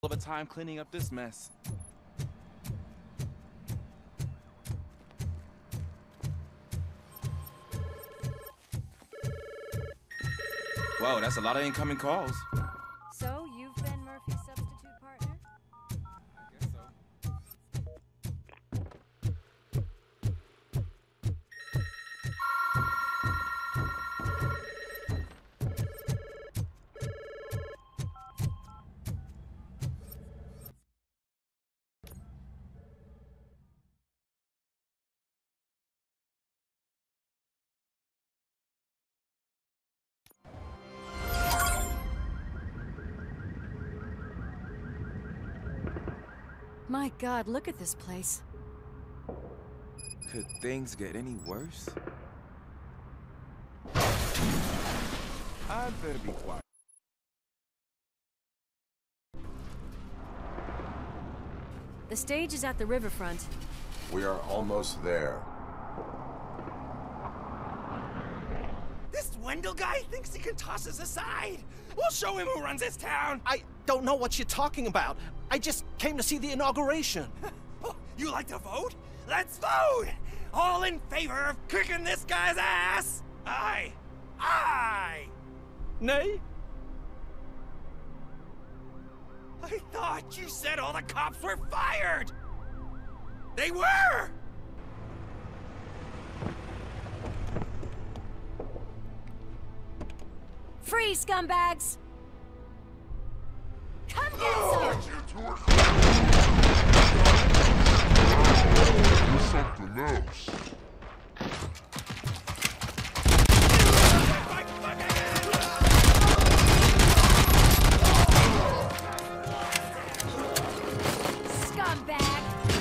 of a time cleaning up this mess. Whoa, that's a lot of incoming calls. So, you've been Murphy's substitute partner? I guess so. My God, look at this place. Could things get any worse? I'd better be quiet. The stage is at the riverfront. We are almost there. This Wendell guy thinks he can toss us aside. We'll show him who runs this town. I don't know what you're talking about. I just came to see the inauguration. Oh, you like to vote? Let's vote! All in favor of kicking this guy's ass? Aye. Aye! Nay? I thought you said all the cops were fired! They were! Free, scumbags! Come get some! Something else. Scumbag!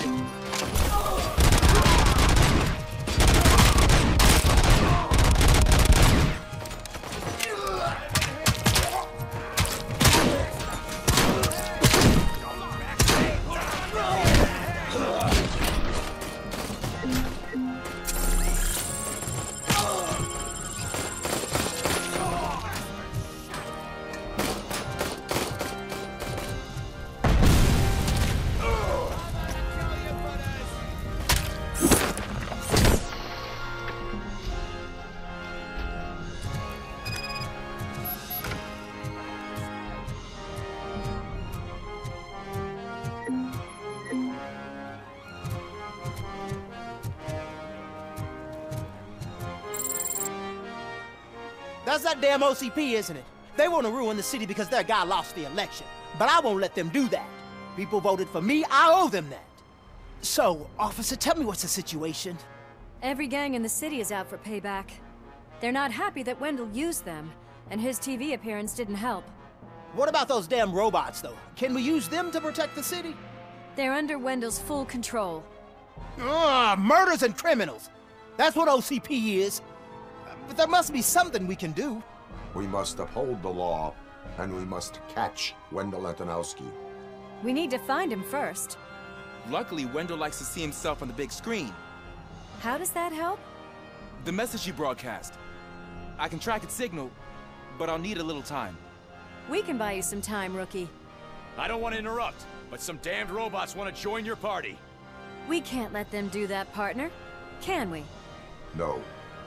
That's that damn OCP, isn't it? They want to ruin the city because their guy lost the election. But I won't let them do that. People voted for me, I owe them that. So, officer, tell me what's the situation. Every gang in the city is out for payback. They're not happy that Wendell used them, and his TV appearance didn't help. What about those damn robots, though? Can we use them to protect the city? They're under Wendell's full control. Murders and criminals. That's what OCP is. But there must be something we can do. We must uphold the law, and we must catch Wendell Antonowski. We need to find him first. Luckily, Wendell likes to see himself on the big screen. How does that help? The message you broadcast. I can track its signal, but I'll need a little time. We can buy you some time, rookie. I don't want to interrupt, but some damned robots want to join your party. We can't let them do that, partner. Can we? No.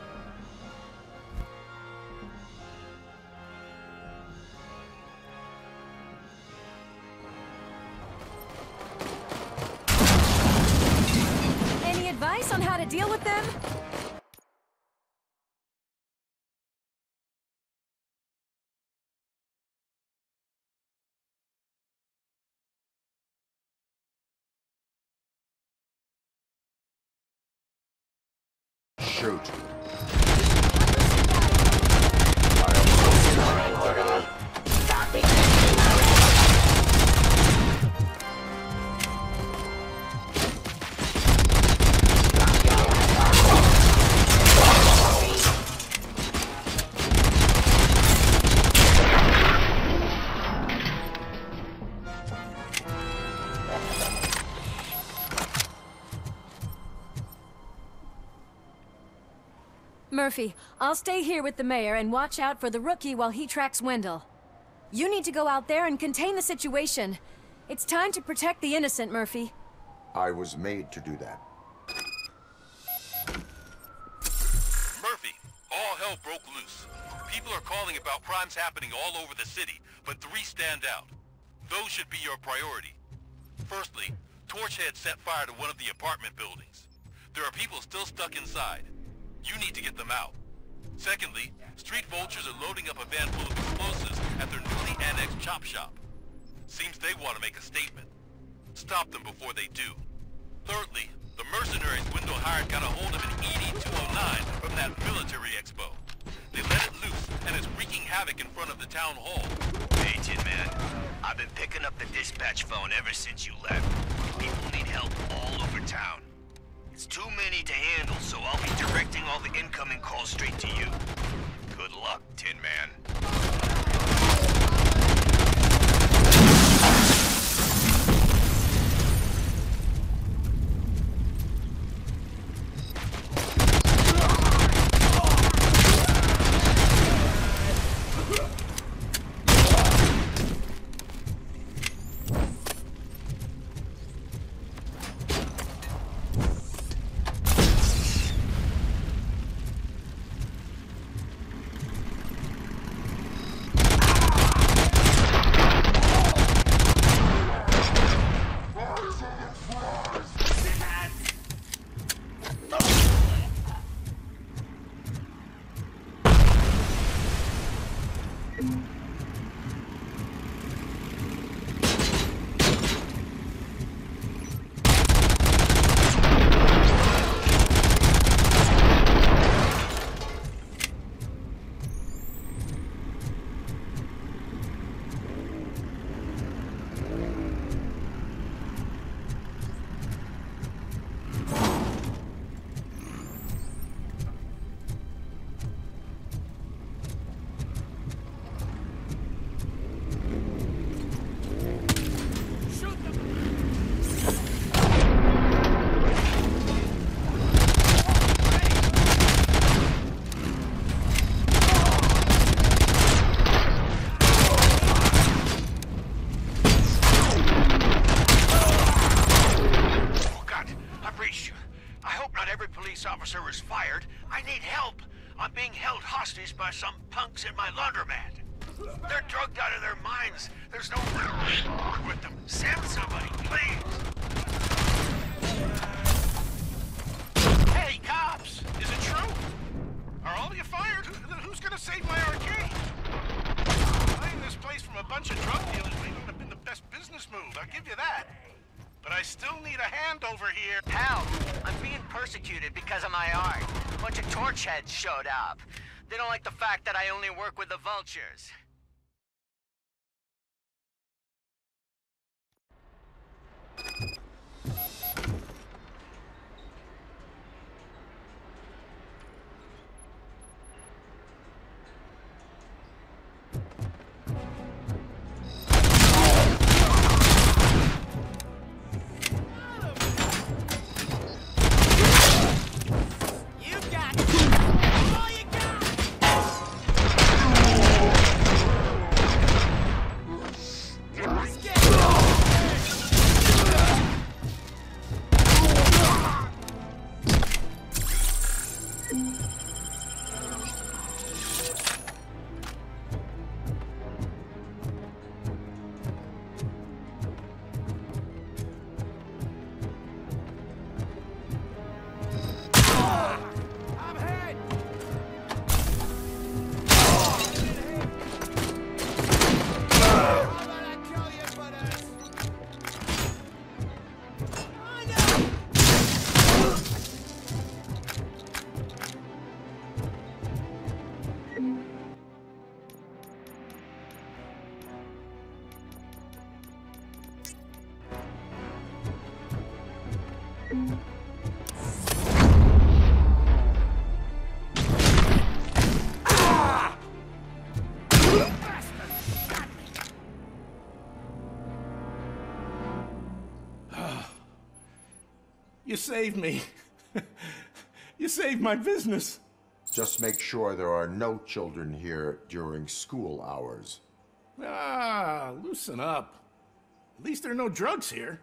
Any advice on how to deal with them? Shoot. Murphy, I'll stay here with the mayor and watch out for the rookie while he tracks Wendell. You need to go out there and contain the situation. It's time to protect the innocent, Murphy. I was made to do that. Murphy, all hell broke loose. People are calling about crimes happening all over the city, but 3 stand out. Those should be your priority. Firstly, Torchhead set fire to one of the apartment buildings. There are people still stuck inside. You need to get them out. Secondly, street vultures are loading up a van full of explosives at their newly annexed chop shop. Seems they want to make a statement. Stop them before they do. Thirdly, the mercenaries Wendell hired got a hold of an ED-209 from that military expo. They let it loose and is wreaking havoc in front of the town hall. Hey, Tin Man. I've been picking up the dispatch phone ever since you left. People need help all over town. It's too many to handle, so I'll be directing all the incoming calls straight to you. Good luck, Tin Man. Officer was fired. I need help. I'm being held hostage by some punks in my laundromat. They're drugged out of their minds. There's no way with them. Send somebody, please. Hey, cops! Is it true? Are all of you fired? Who's gonna save my arcade? Buying this place from a bunch of drug dealers may not have been the best business move, I'll give you that. But I still need a hand over here. Help! I'm being persecuted because of my art. A bunch of torchheads showed up. They don't like the fact that I only work with the vultures. You saved me. You saved my business. Just make sure there are no children here during school hours. Ah, loosen up. At least there are no drugs here.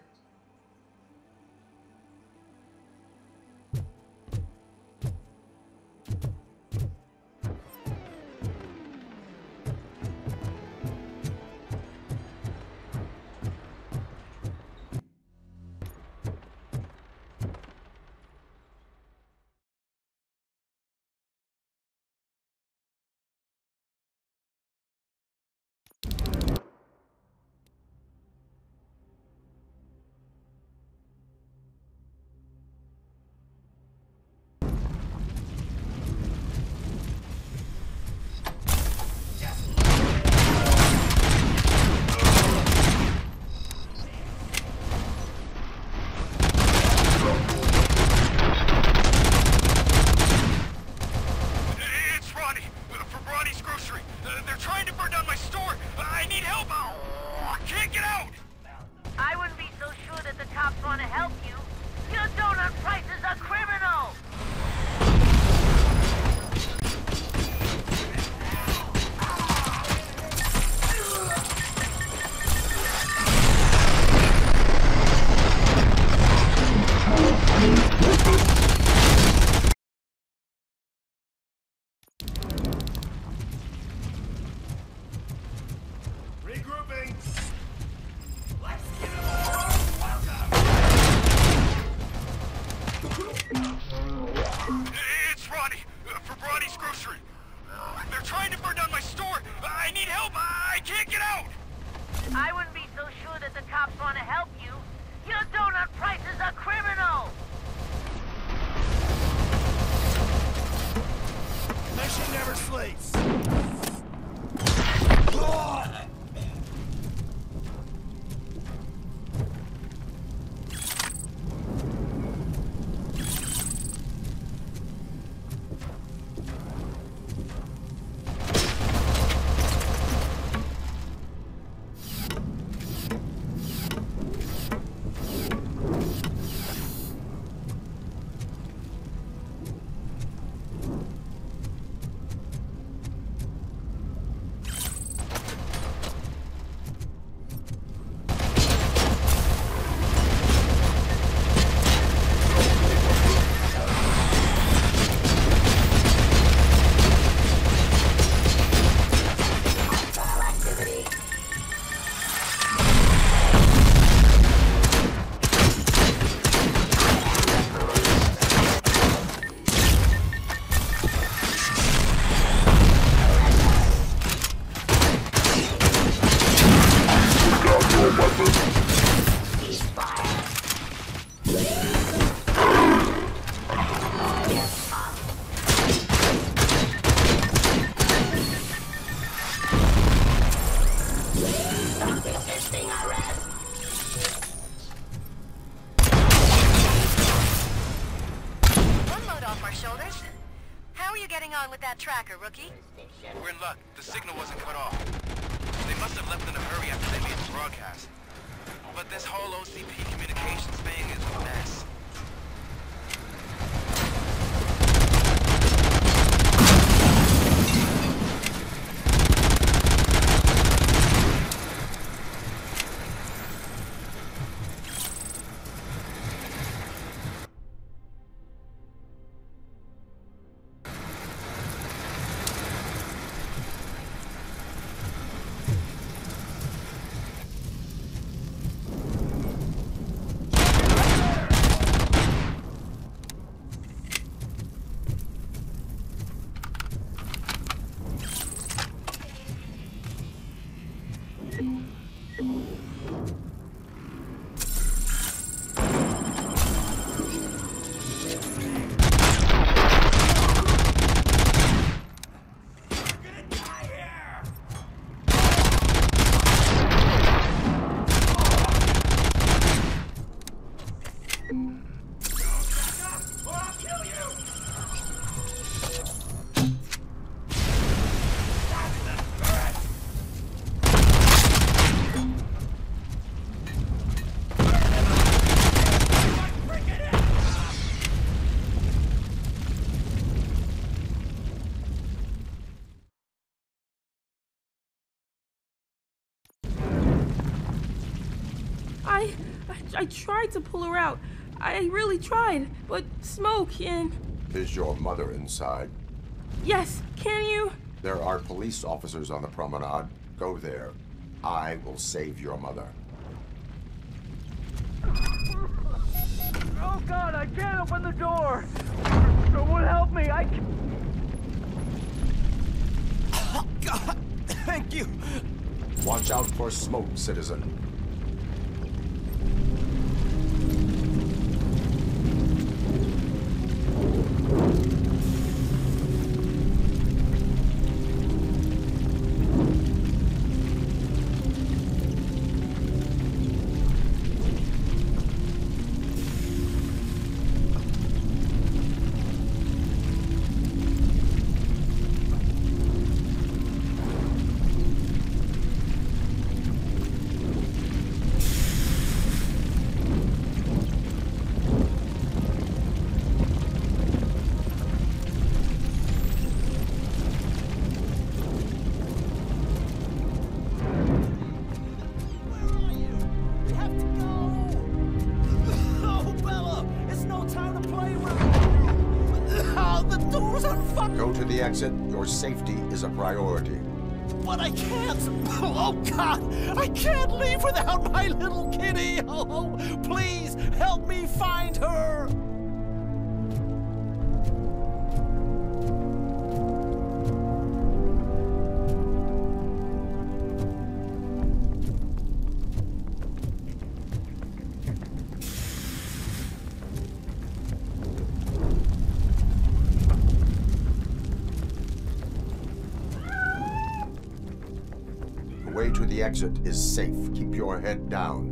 Regrouping! It's Ronnie, for Ronnie's Grocery. They're trying to burn down my store. I need help. I can't get out. I wouldn't be so sure that the cops want to help you. Your donut price is a criminal. Mission never sleeps. With that tracker, rookie? We're in luck. The signal wasn't cut off. They must have left in a hurry after they made the broadcast. But this whole OCP communications thing is a mess. I tried to pull her out. I really tried, but smoke and... Is your mother inside? Yes, can you? There are police officers on the promenade. Go there. I will save your mother. Oh God, I can't open the door! Someone help me, I can't... Oh God, thank you! Watch out for smoke, citizen. Go to the exit. Your safety is a priority. But I can't. Oh, God. I can't leave without my little kitty. Oh, please help me find her. The way to the exit is safe. Keep your head down.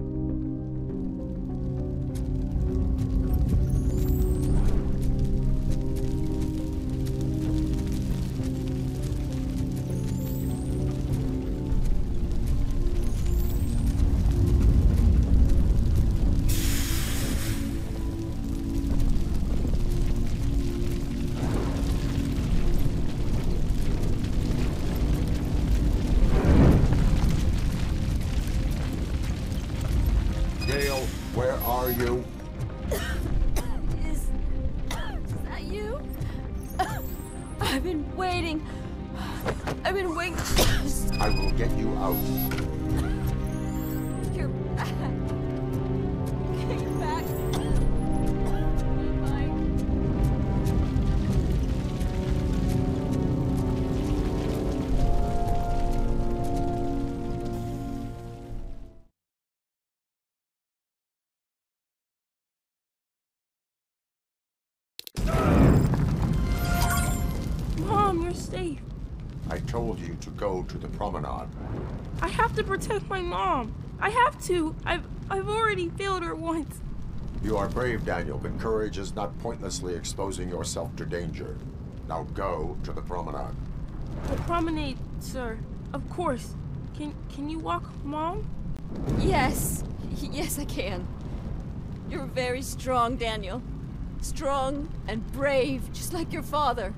Gale, where are you? Is that you? I've been waiting. I've been waiting. I will get you out. You're back. Get back. Mom, you're safe. I told you to go to the promenade. I have to protect my mom. I have to. I've already failed her once. You are brave, Daniel, but courage is not pointlessly exposing yourself to danger. Now go to the promenade. The promenade, sir. Of course. Can you walk, Mom? Yes. Yes, I can. You're very strong, Daniel. Strong and brave, just like your father.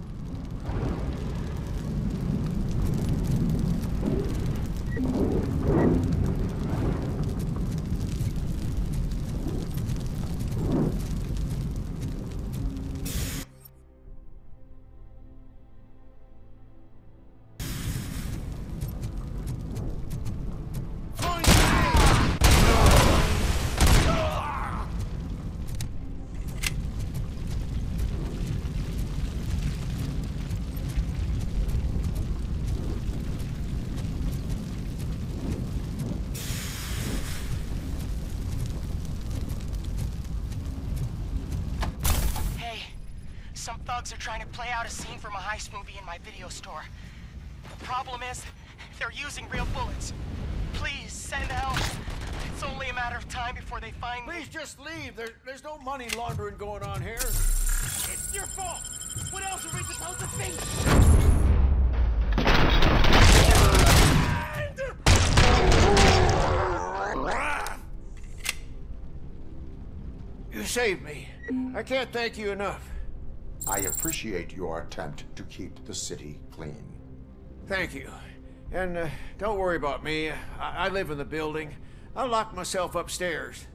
Some thugs are trying to play out a scene from a heist movie in my video store. The problem is, they're using real bullets. Please, send help. It's only a matter of time before they find me. Please just leave. There's no money laundering going on here. It's your fault! What else are we supposed to think? You saved me. I can't thank you enough. I appreciate your attempt to keep the city clean. Thank you. And don't worry about me. I live in the building. I'll lock myself upstairs.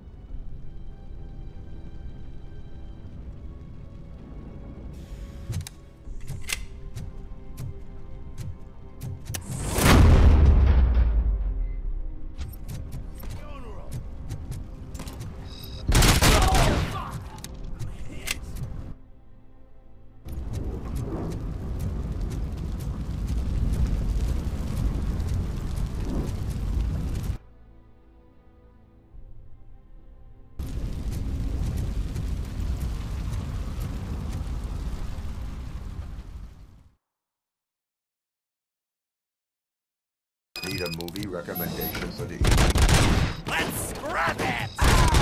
Need a movie recommendation for the evening? Let's scrap it!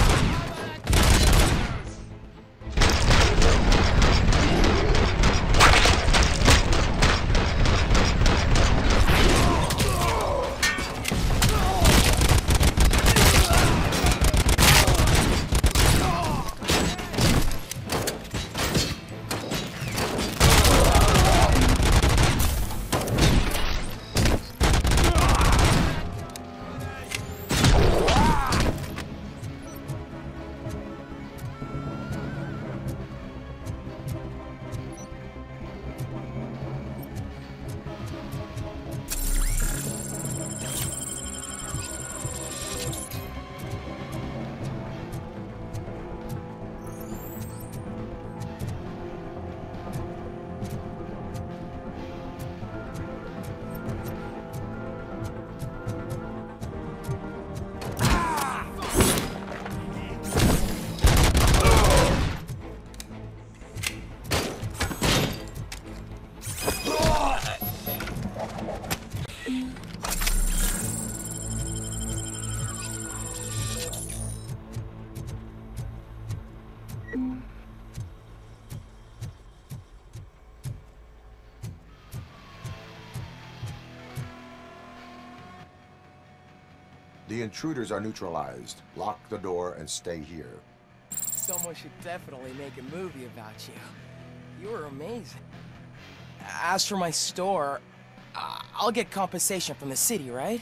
The intruders are neutralized. Lock the door and stay here. Someone should definitely make a movie about you. You were amazing. As for my store, I'll get compensation from the city, right?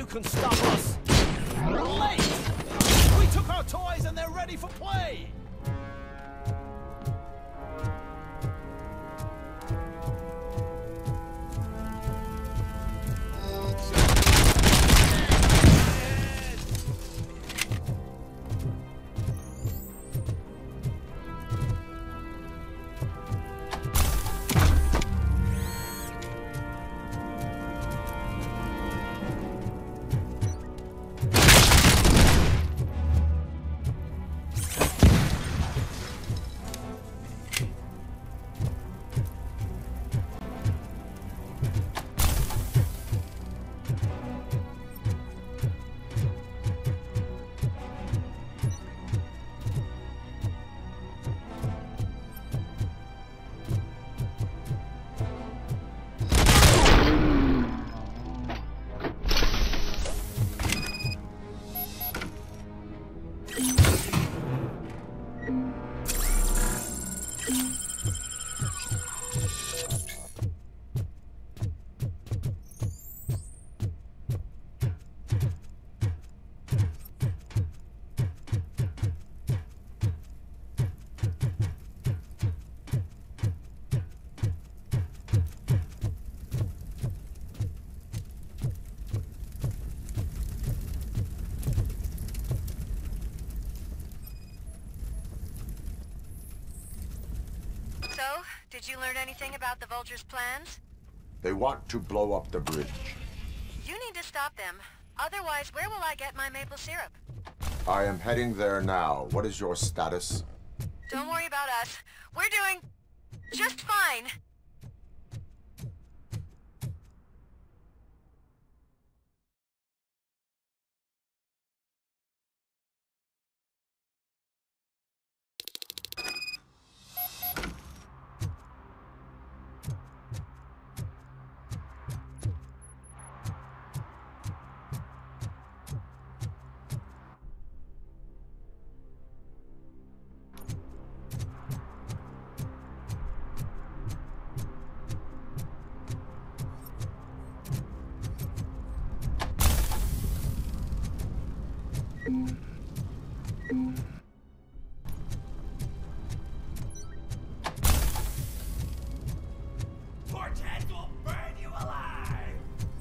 you can stop us. Late! We took our toys and they're ready for play! Did you learn anything about the Vulture's plans? They want to blow up the bridge. You need to stop them. Otherwise, where will I get my maple syrup? I am heading there now. What is your status? Don't worry about us. We're doing just fine. Torchheads will burn you alive!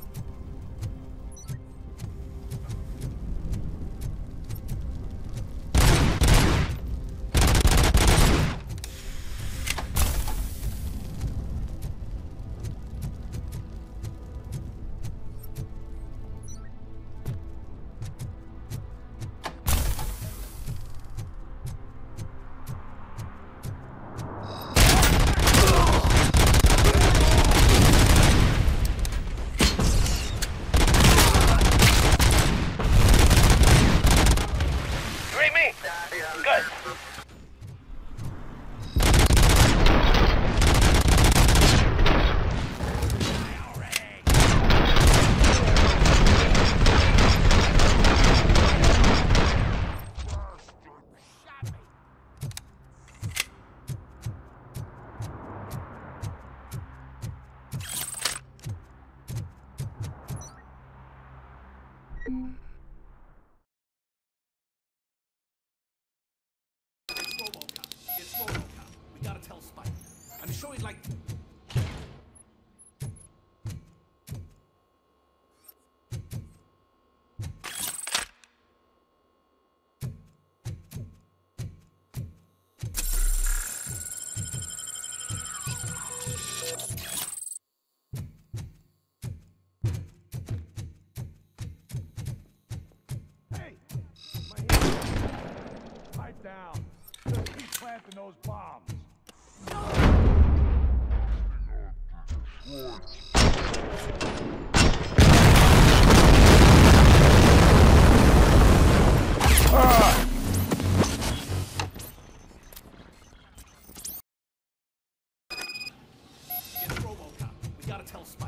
It's RoboCop. We gotta tell Spike. I'm sure he'd like... Down. Just keep planting those bombs. It's RoboCop. We gotta tell Spike.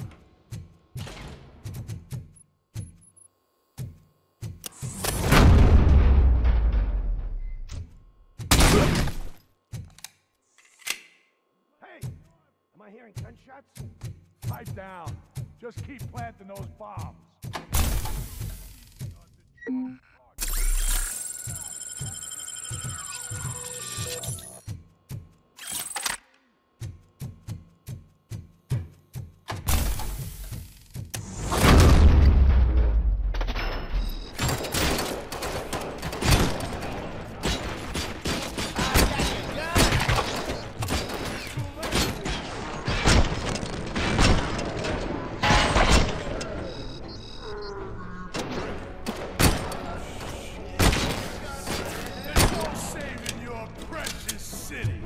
Am I hearing gunshots? Pipe down. Just keep planting those bombs. city.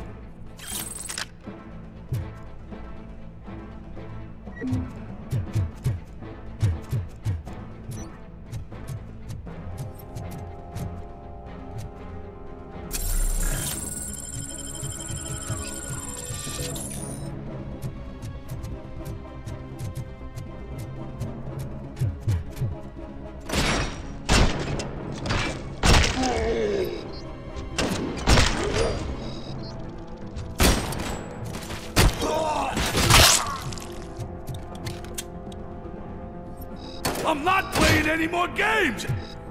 I'm not playing any more games!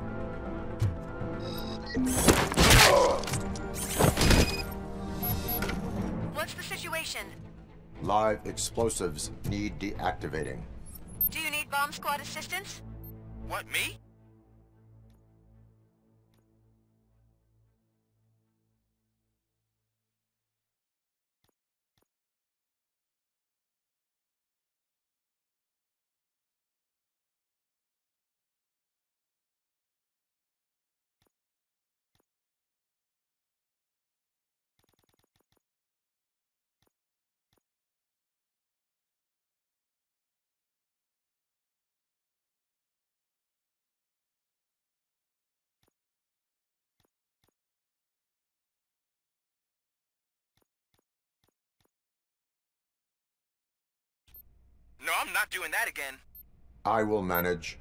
What's the situation? Live explosives need deactivating. Do you need bomb squad assistance? What, me? No, I'm not doing that again. I will manage.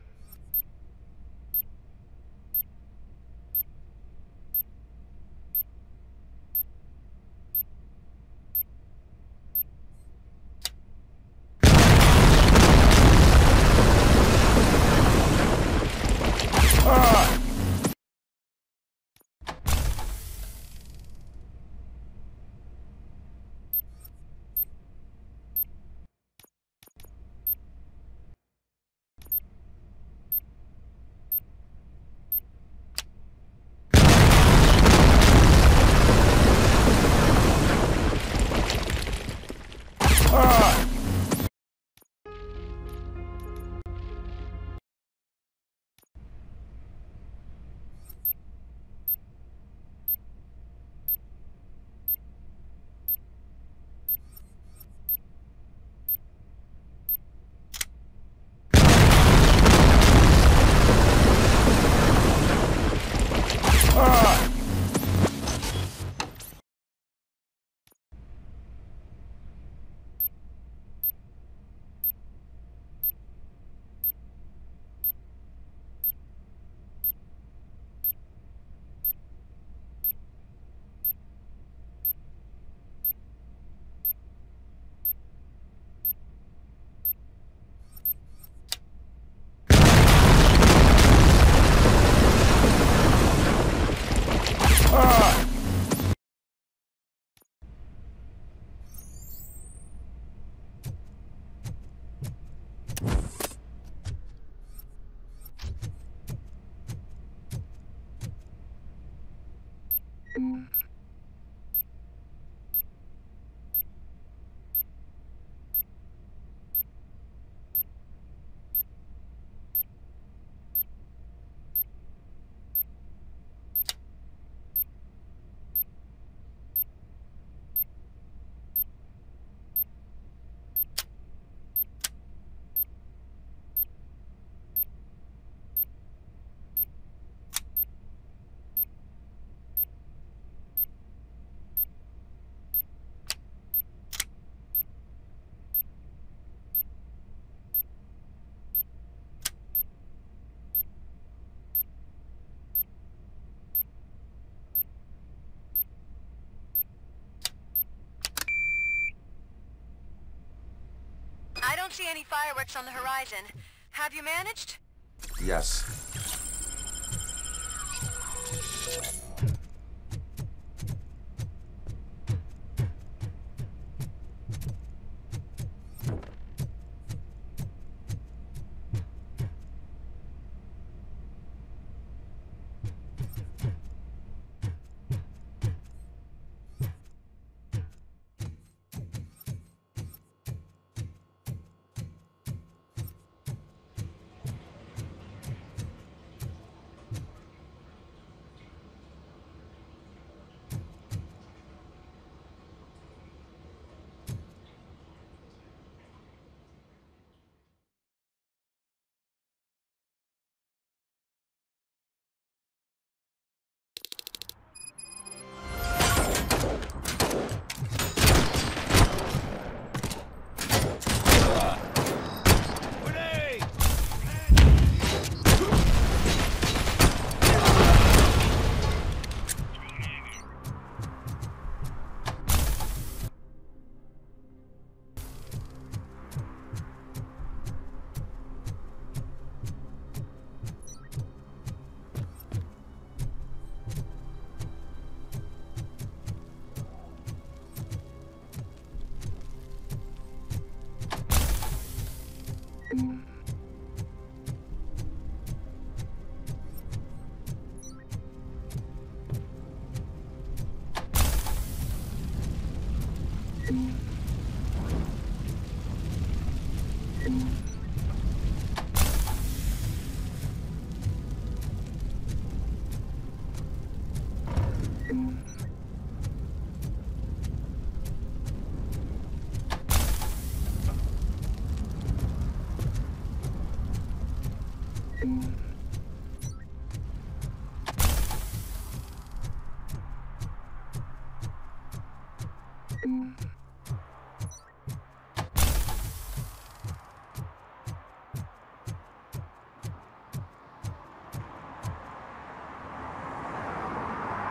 I don't see any fireworks on the horizon. Have you managed? Yes.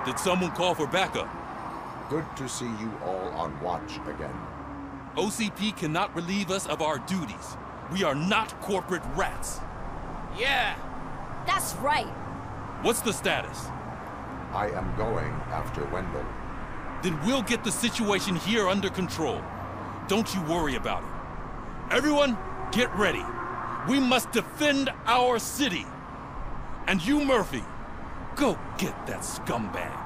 Did someone call for backup? Good to see you all on watch again. OCP cannot relieve us of our duties. We are not corporate rats. Yeah. That's right. What's the status? I am going after Wendell. Then we'll get the situation here under control. Don't you worry about it. Everyone, get ready. We must defend our city. And you, Murphy, go get that scumbag.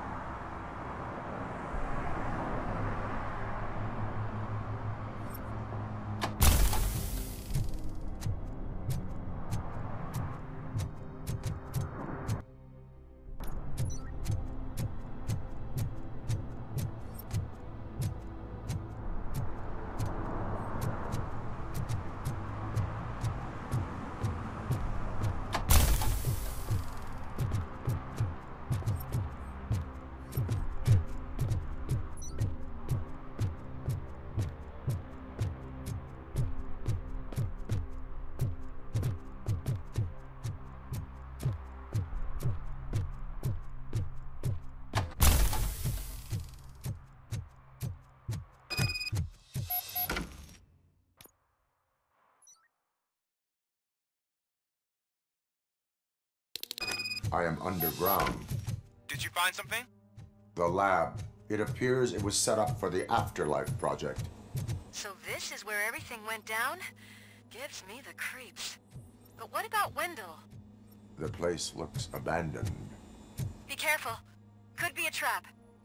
I am underground. Did you find something? The lab. It appears it was set up for the Afterlife project. So this is where everything went down? Gives me the creeps. But what about Wendell? The place looks abandoned. Be careful. Could be a trap.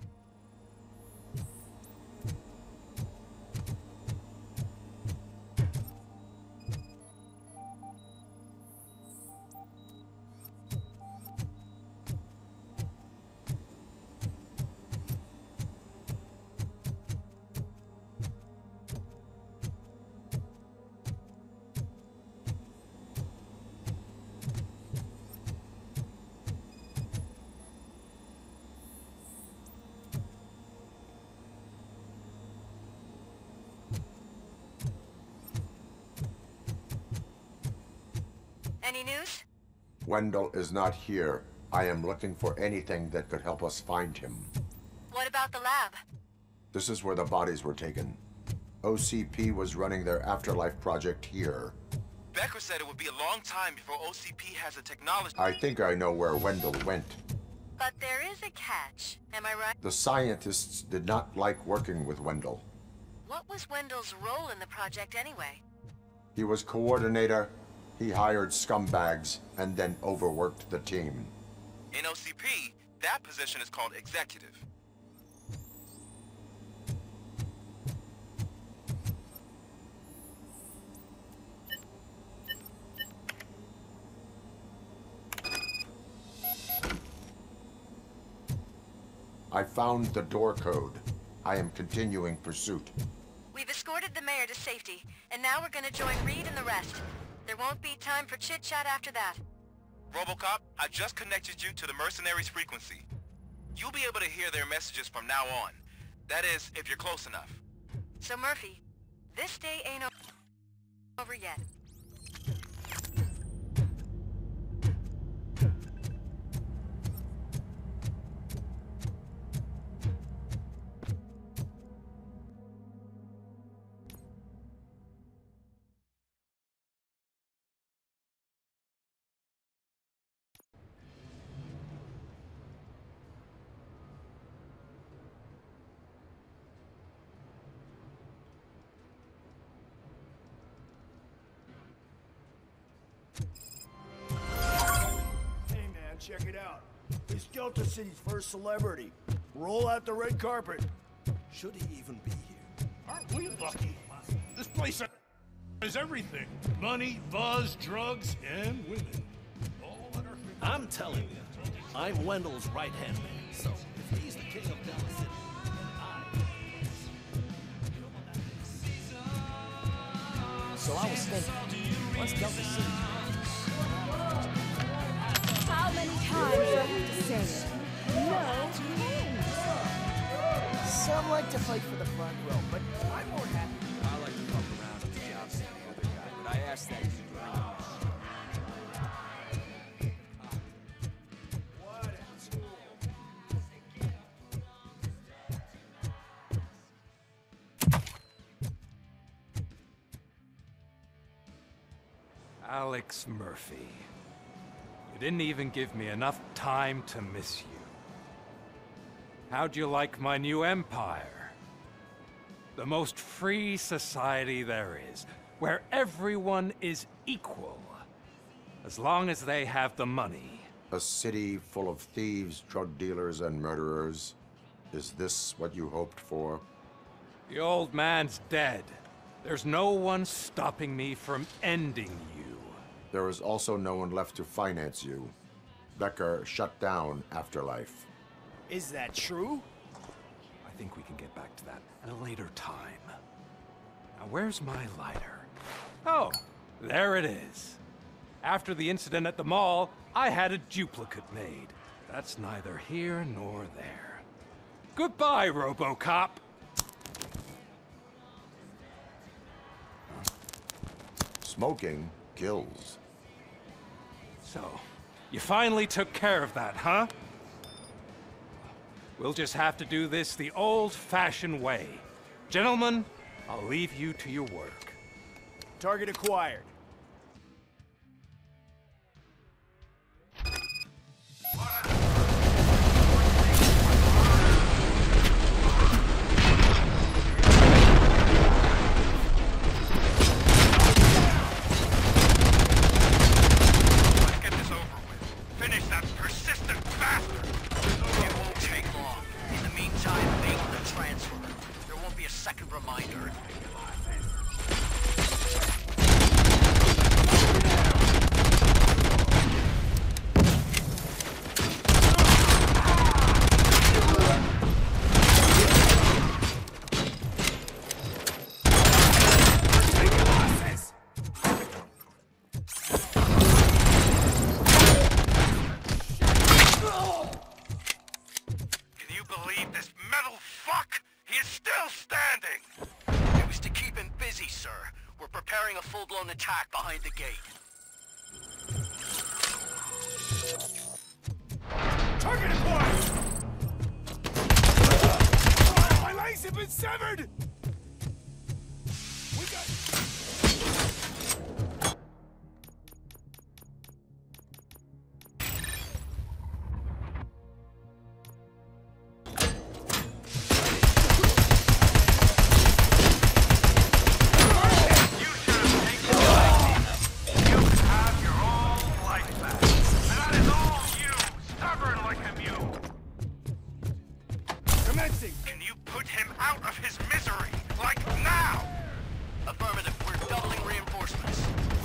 Any news? Wendell is not here. I am looking for anything that could help us find him. What about the lab? This is where the bodies were taken. OCP was running their Afterlife project here. Becker said it would be a long time before OCP has the technology. I think I know where Wendell went. But there is a catch. Am I right? The scientists did not like working with Wendell. What was Wendell's role in the project anyway? He was coordinator. He hired scumbags and then overworked the team. In OCP, that position is called executive. I found the door code. I am continuing pursuit. We've escorted the mayor to safety, and now we're gonna join Reed and the rest. There won't be time for chit-chat after that. RoboCop, I just connected you to the mercenaries' frequency. You'll be able to hear their messages from now on. That is, if you're close enough. So Murphy, this day ain't over yet. Check it out. He's Delta City's first celebrity. Roll out the red carpet. Should he even be here? Aren't we lucky? This place has everything. Money, buzz, drugs, and women. All at our fingertips. I'm telling you, I'm Wendell's right-hand man. So, if he's the king of Delta City, So I was thinking, what's Delta City? How many times do I have to say it? No hands. Some like to fight for the front row, but I'm more happy. I like to fuck around with the jobs than the other guy, but I asked that you Alex Murphy. You didn't even give me enough time to miss you. How'd you like my new empire? The most free society there is, where everyone is equal, as long as they have the money. A city full of thieves, drug dealers, and murderers. Is this what you hoped for? The old man's dead. There's no one stopping me from ending you. There is also no one left to finance you. Becker shut down Afterlife. Is that true? I think we can get back to that at a later time. Now, where's my lighter? Oh, there it is. After the incident at the mall, I had a duplicate made. That's neither here nor there. Goodbye, RoboCop! Smoking kills. So, you finally took care of that, huh? We'll just have to do this the old-fashioned way. Gentlemen, I'll leave you to your work. Target acquired. Attack behind the gate. Target acquired! My legs have been severed! We got... Can you put him out of his misery? Like now! Affirmative. We're doubling reinforcements.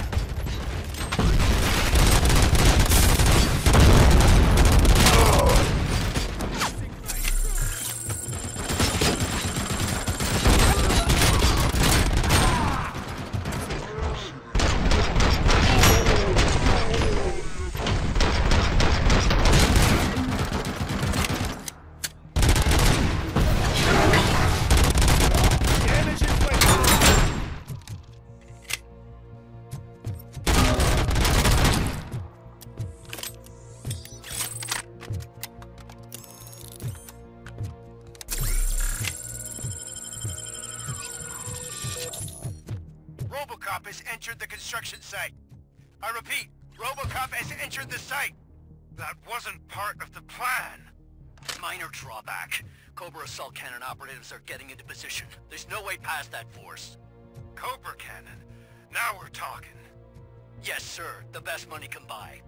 RoboCop has entered the construction site. I repeat, RoboCop has entered the site. That wasn't part of the plan. Minor drawback. Cobra assault cannon operatives are getting into position. There's no way past that force. Cobra cannon? Now we're talking. Yes, sir. The best money can buy.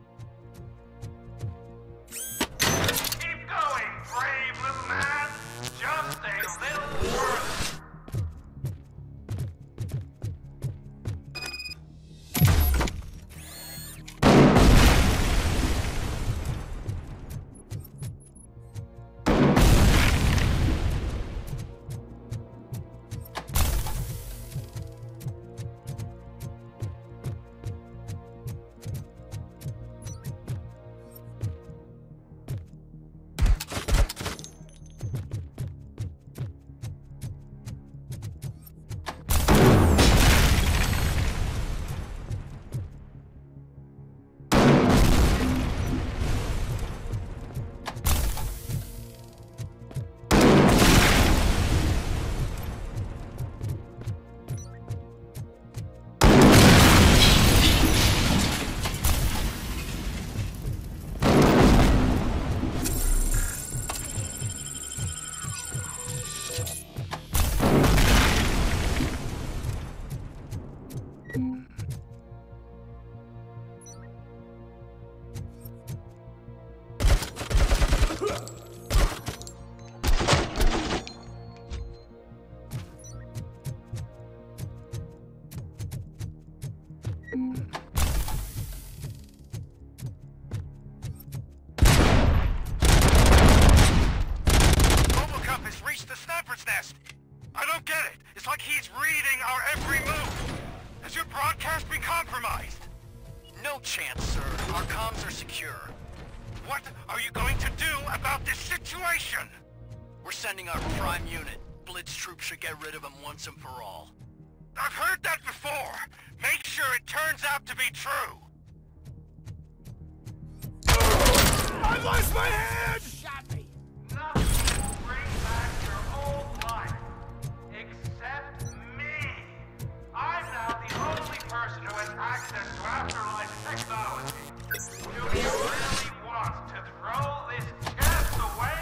Keep going, brave little man. Just a little further. Robocop has reached the sniper's nest. I don't get it. It's like he's reading our every move. Has your broadcast been compromised? No chance, sir. Our comms are secure. What are you going to do about this situation? We're sending our prime unit. Blitz troops should get rid of him once and for all. I've heard that before. Make sure it turns out to be true. I lost my hand! Shot me! Nothing will bring back your old life, except me. I'm now the only person who has access to afterlife technology. Do you really want to throw this chance away?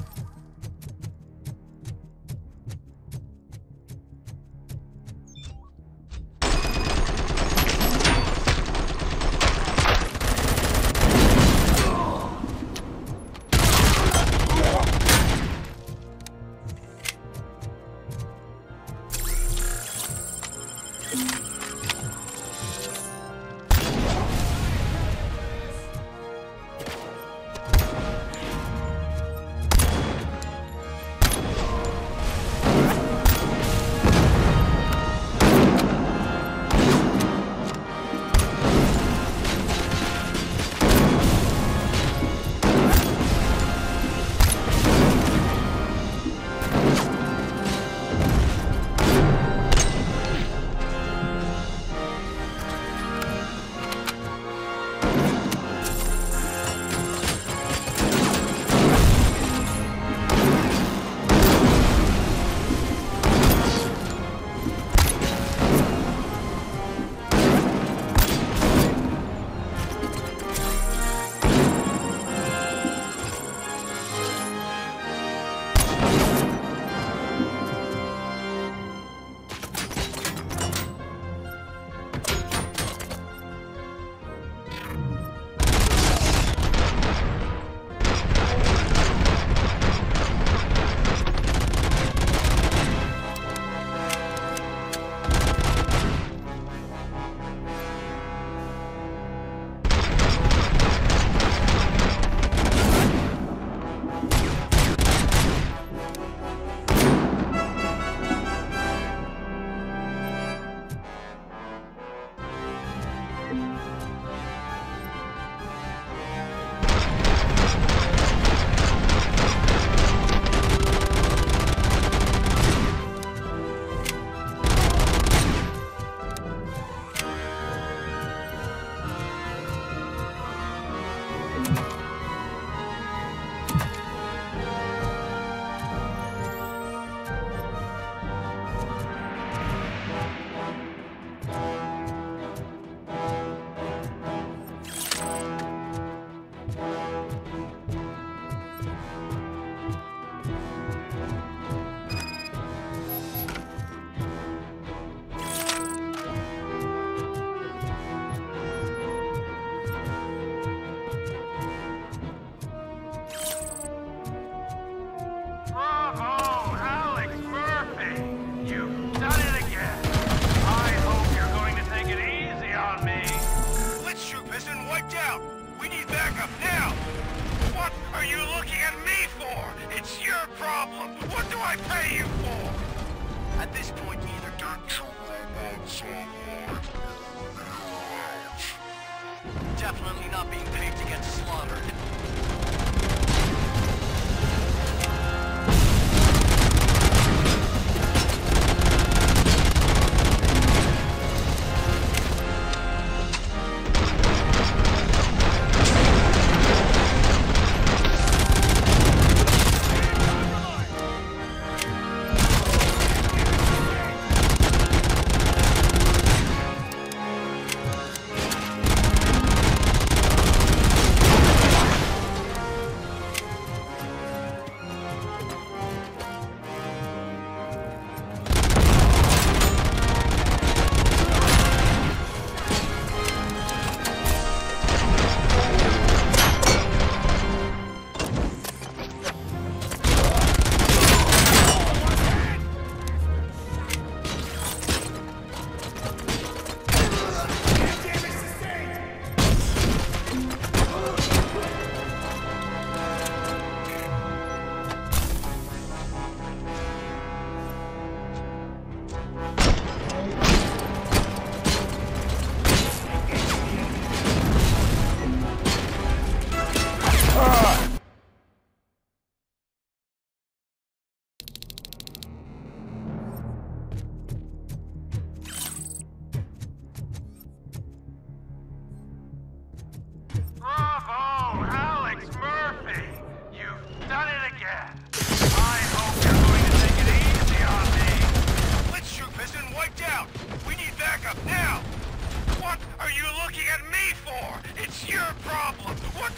Definitely not being paid to get slaughtered.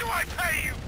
do I pay you?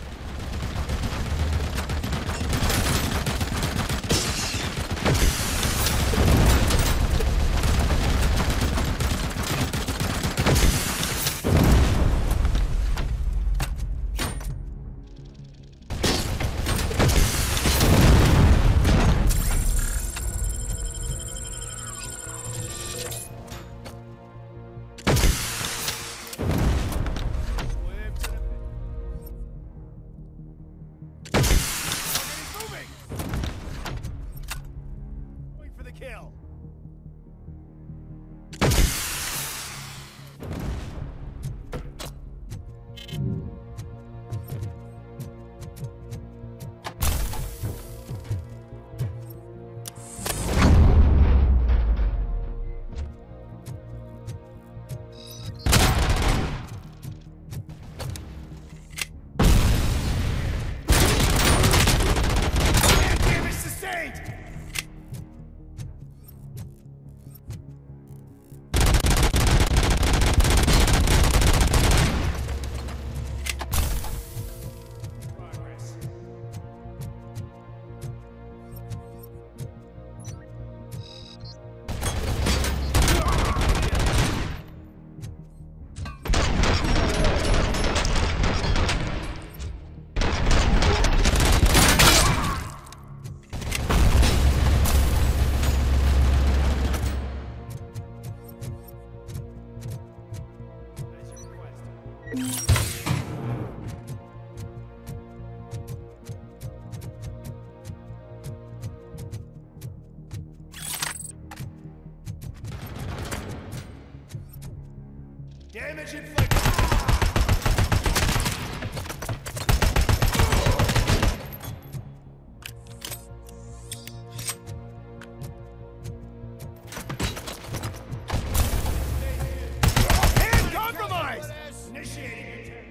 Damage inflicted. Hand compromise! Initiating attack.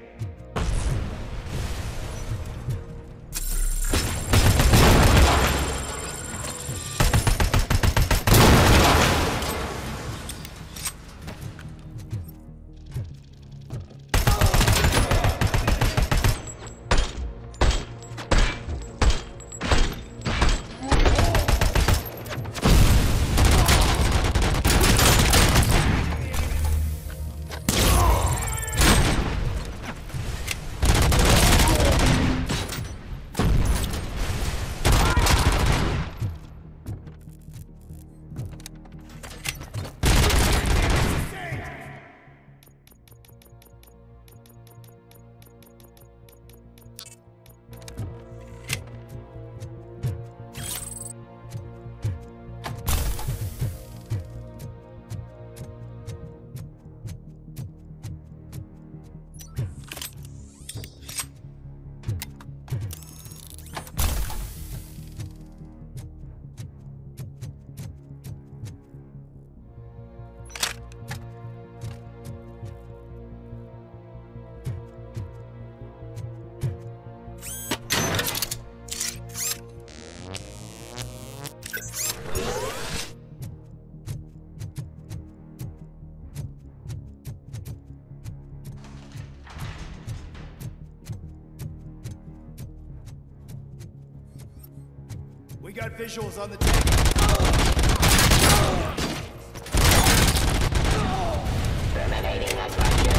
We got visuals on the tank. Terminating aggression.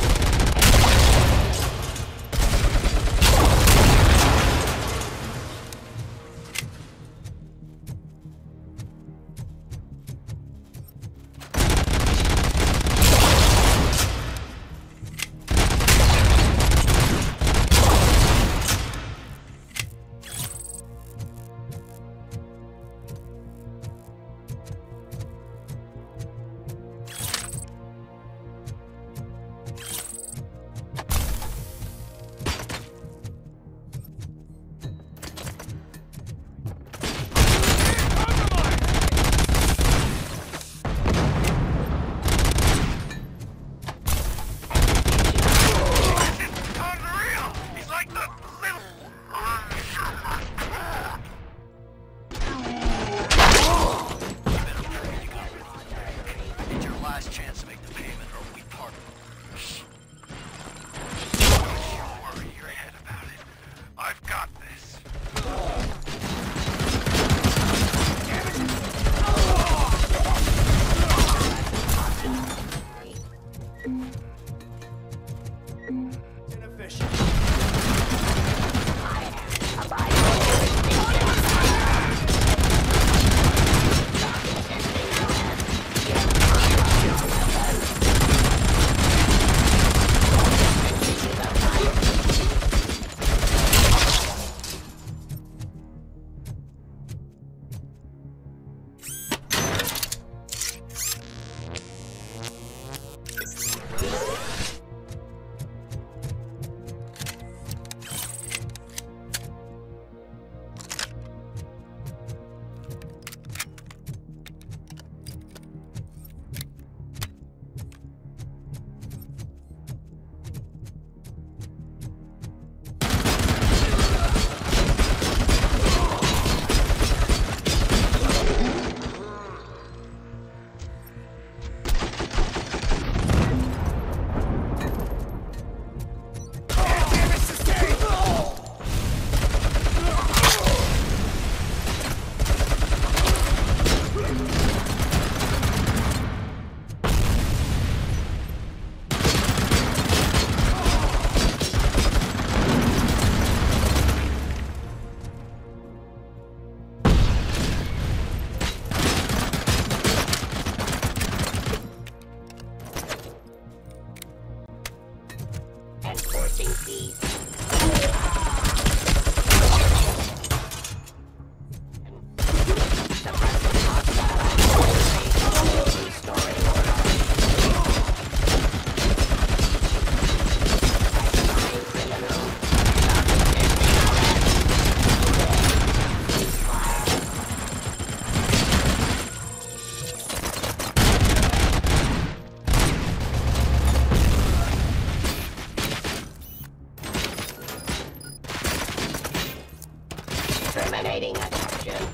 Terminating action.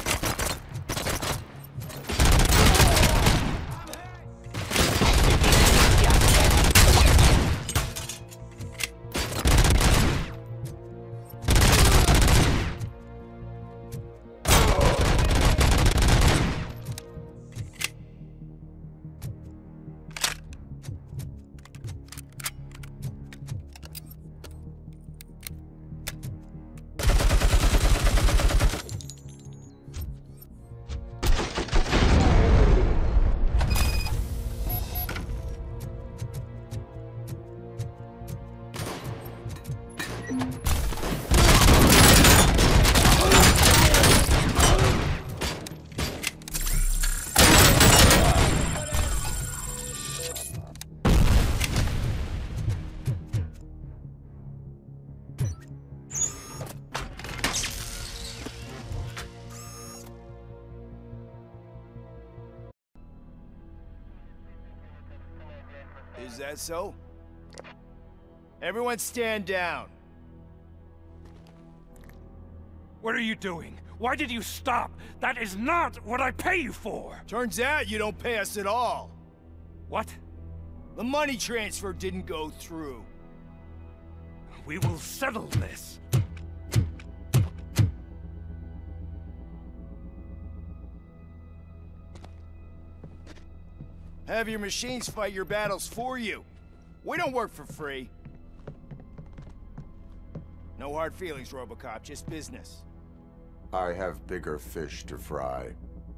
Is that so? Everyone stand down. What are you doing? Why did you stop? That is not what I pay you for! Turns out you don't pay us at all. What? The money transfer didn't go through. We will settle this. Have your machines fight your battles for you. We don't work for free. No hard feelings, RoboCop, just business. I have bigger fish to fry.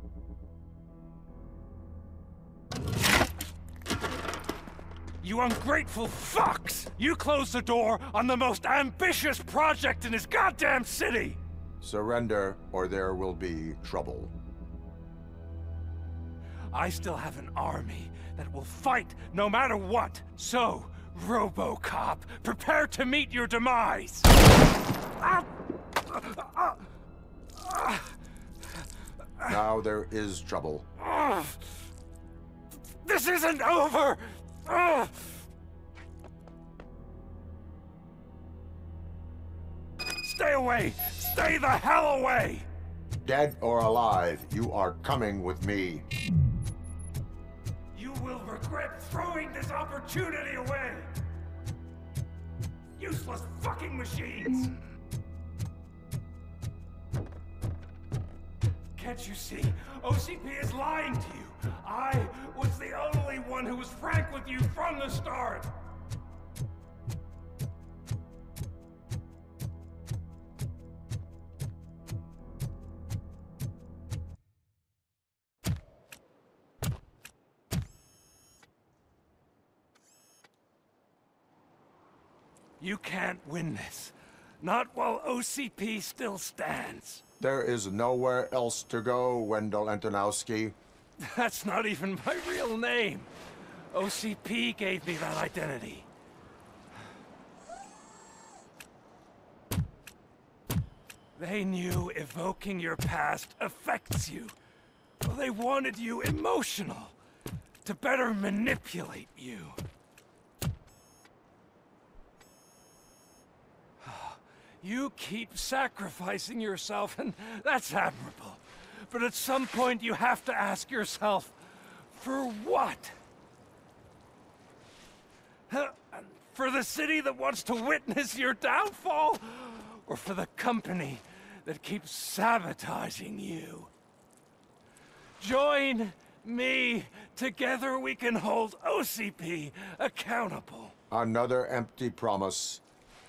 You ungrateful fucks! You closed the door on the most ambitious project in this goddamn city! Surrender, or there will be trouble. I still have an army that will fight no matter what. So, RoboCop, prepare to meet your demise! Now there is trouble. This isn't over! Stay away! Stay the hell away! Dead or alive, you are coming with me. You will regret throwing this opportunity away! Useless fucking machines! Can't you see? OCP is lying to you! I was the only one who was frank with you from the start! You can't win this. Not while OCP still stands. There is nowhere else to go, Wendell Antonowski. That's not even my real name. OCP gave me that identity. They knew evoking your past affects you. Well, they wanted you emotional, to better manipulate you. You keep sacrificing yourself, and that's admirable. But at some point, you have to ask yourself, for what? For the city that wants to witness your downfall? Or for the company that keeps sabotaging you? Join me. Together we can hold OCP accountable. Another empty promise.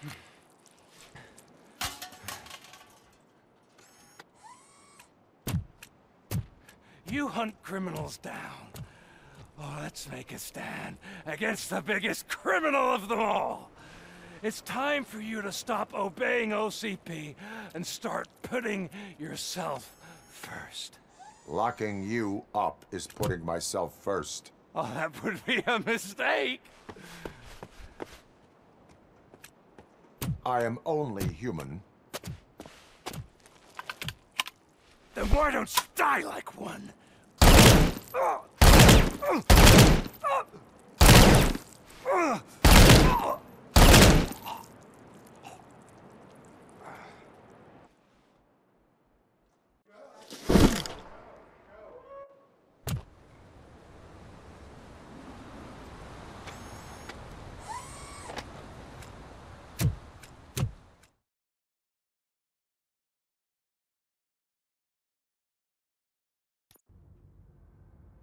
You hunt criminals down. Oh, let's make a stand against the biggest criminal of them all. It's time for you to stop obeying OCP and start putting yourself first. Locking you up is putting myself first. Oh, that would be a mistake. I am only human. Then why don't you die like one?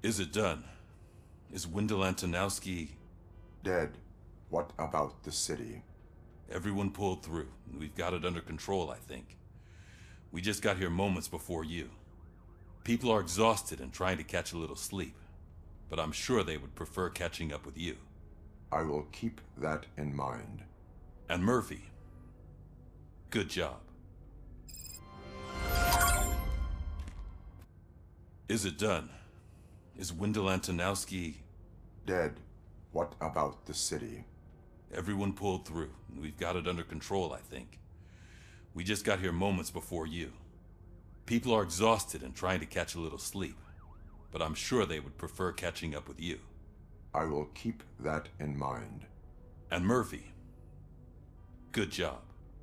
Is it done? Is Wendell Antonowski... dead? What about the city? Everyone pulled through. We've got it under control, I think. We just got here moments before you. People are exhausted and trying to catch a little sleep, but I'm sure they would prefer catching up with you. I will keep that in mind. And Murphy, good job. Is it done? Is Wendell Antonowski... dead? What about the city? Everyone pulled through. We've got it under control, I think. We just got here moments before you. People are exhausted and trying to catch a little sleep, but I'm sure they would prefer catching up with you. I will keep that in mind. And Murphy, good job.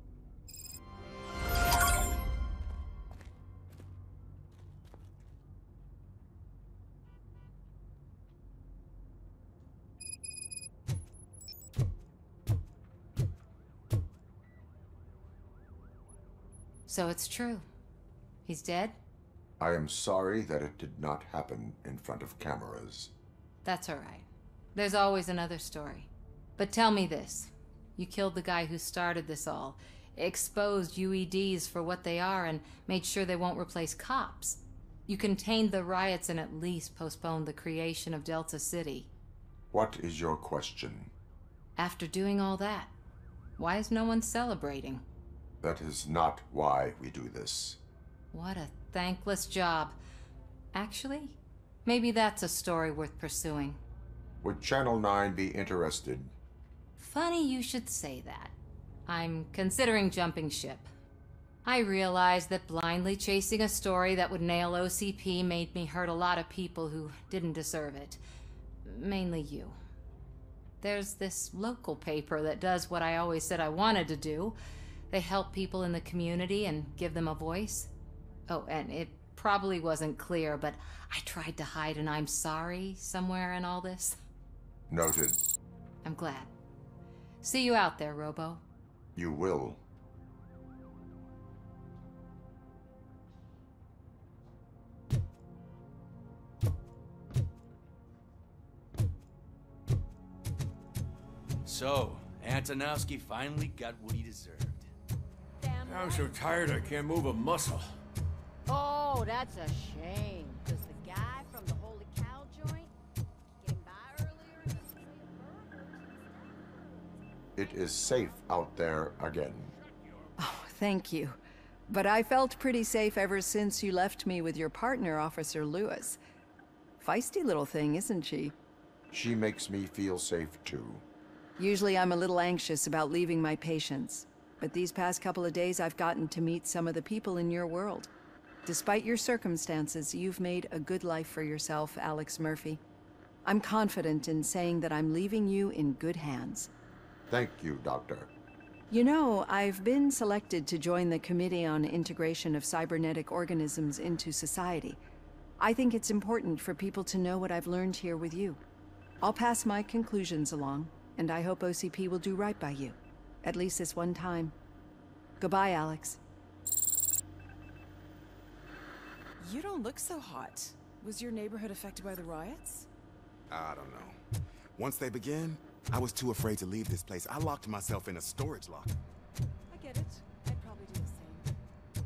So it's true. He's dead? I am sorry that it did not happen in front of cameras. That's all right. There's always another story. But tell me this. You killed the guy who started this all, exposed UEDs for what they are, and made sure they won't replace cops. You contained the riots and at least postponed the creation of Delta City. What is your question? After doing all that, why is no one celebrating? That is not why we do this. What a thankless job. Actually, maybe that's a story worth pursuing. Would Channel 9 be interested? Funny you should say that. I'm considering jumping ship. I realized that blindly chasing a story that would nail OCP made me hurt a lot of people who didn't deserve it. Mainly you. There's this local paper that does what I always said I wanted to do. They help people in the community and give them a voice. Oh, and it probably wasn't clear, but I tried to hide an I'm sorry somewhere in all this. Noted. I'm glad. See you out there, Robo. You will. So, Antonowski finally got what he deserved. I'm so tired I can't move a muscle. Oh, that's a shame. Does the guy from the Holy Cow joint came by earlier in the It is safe out there again. Oh, thank you. But I felt pretty safe ever since you left me with your partner, Officer Lewis. Feisty little thing, isn't she? She makes me feel safe too. Usually I'm a little anxious about leaving my patients. But these past couple of days, I've gotten to meet some of the people in your world. Despite your circumstances, you've made a good life for yourself, Alex Murphy. I'm confident in saying that I'm leaving you in good hands. Thank you, Doctor. You know, I've been selected to join the Committee on Integration of Cybernetic Organisms into Society. I think it's important for people to know what I've learned here with you. I'll pass my conclusions along, and I hope OCP will do right by you. At least this one time. Goodbye, Alex. You don't look so hot. Was your neighborhood affected by the riots? I don't know. Once they began, I was too afraid to leave this place. I locked myself in a storage locker. I get it. I'd probably do the same.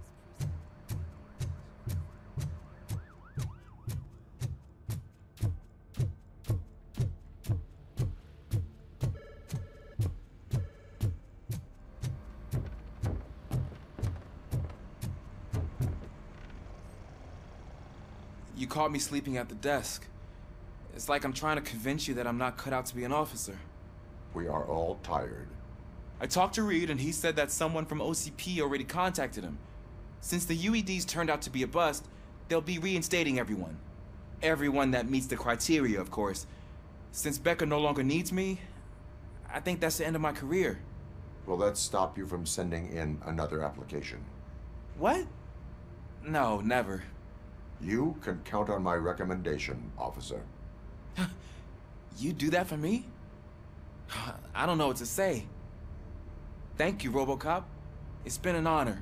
You caught me sleeping at the desk. It's like I'm trying to convince you that I'm not cut out to be an officer. We are all tired. I talked to Reed and he said that someone from OCP already contacted him. Since the UEDs turned out to be a bust, they'll be reinstating everyone. Everyone that meets the criteria, of course. Since Becca no longer needs me, I think that's the end of my career. Will that stop you from sending in another application? What? No, never. You can count on my recommendation, officer. You do that for me? I don't know what to say. Thank you, RoboCop. It's been an honor.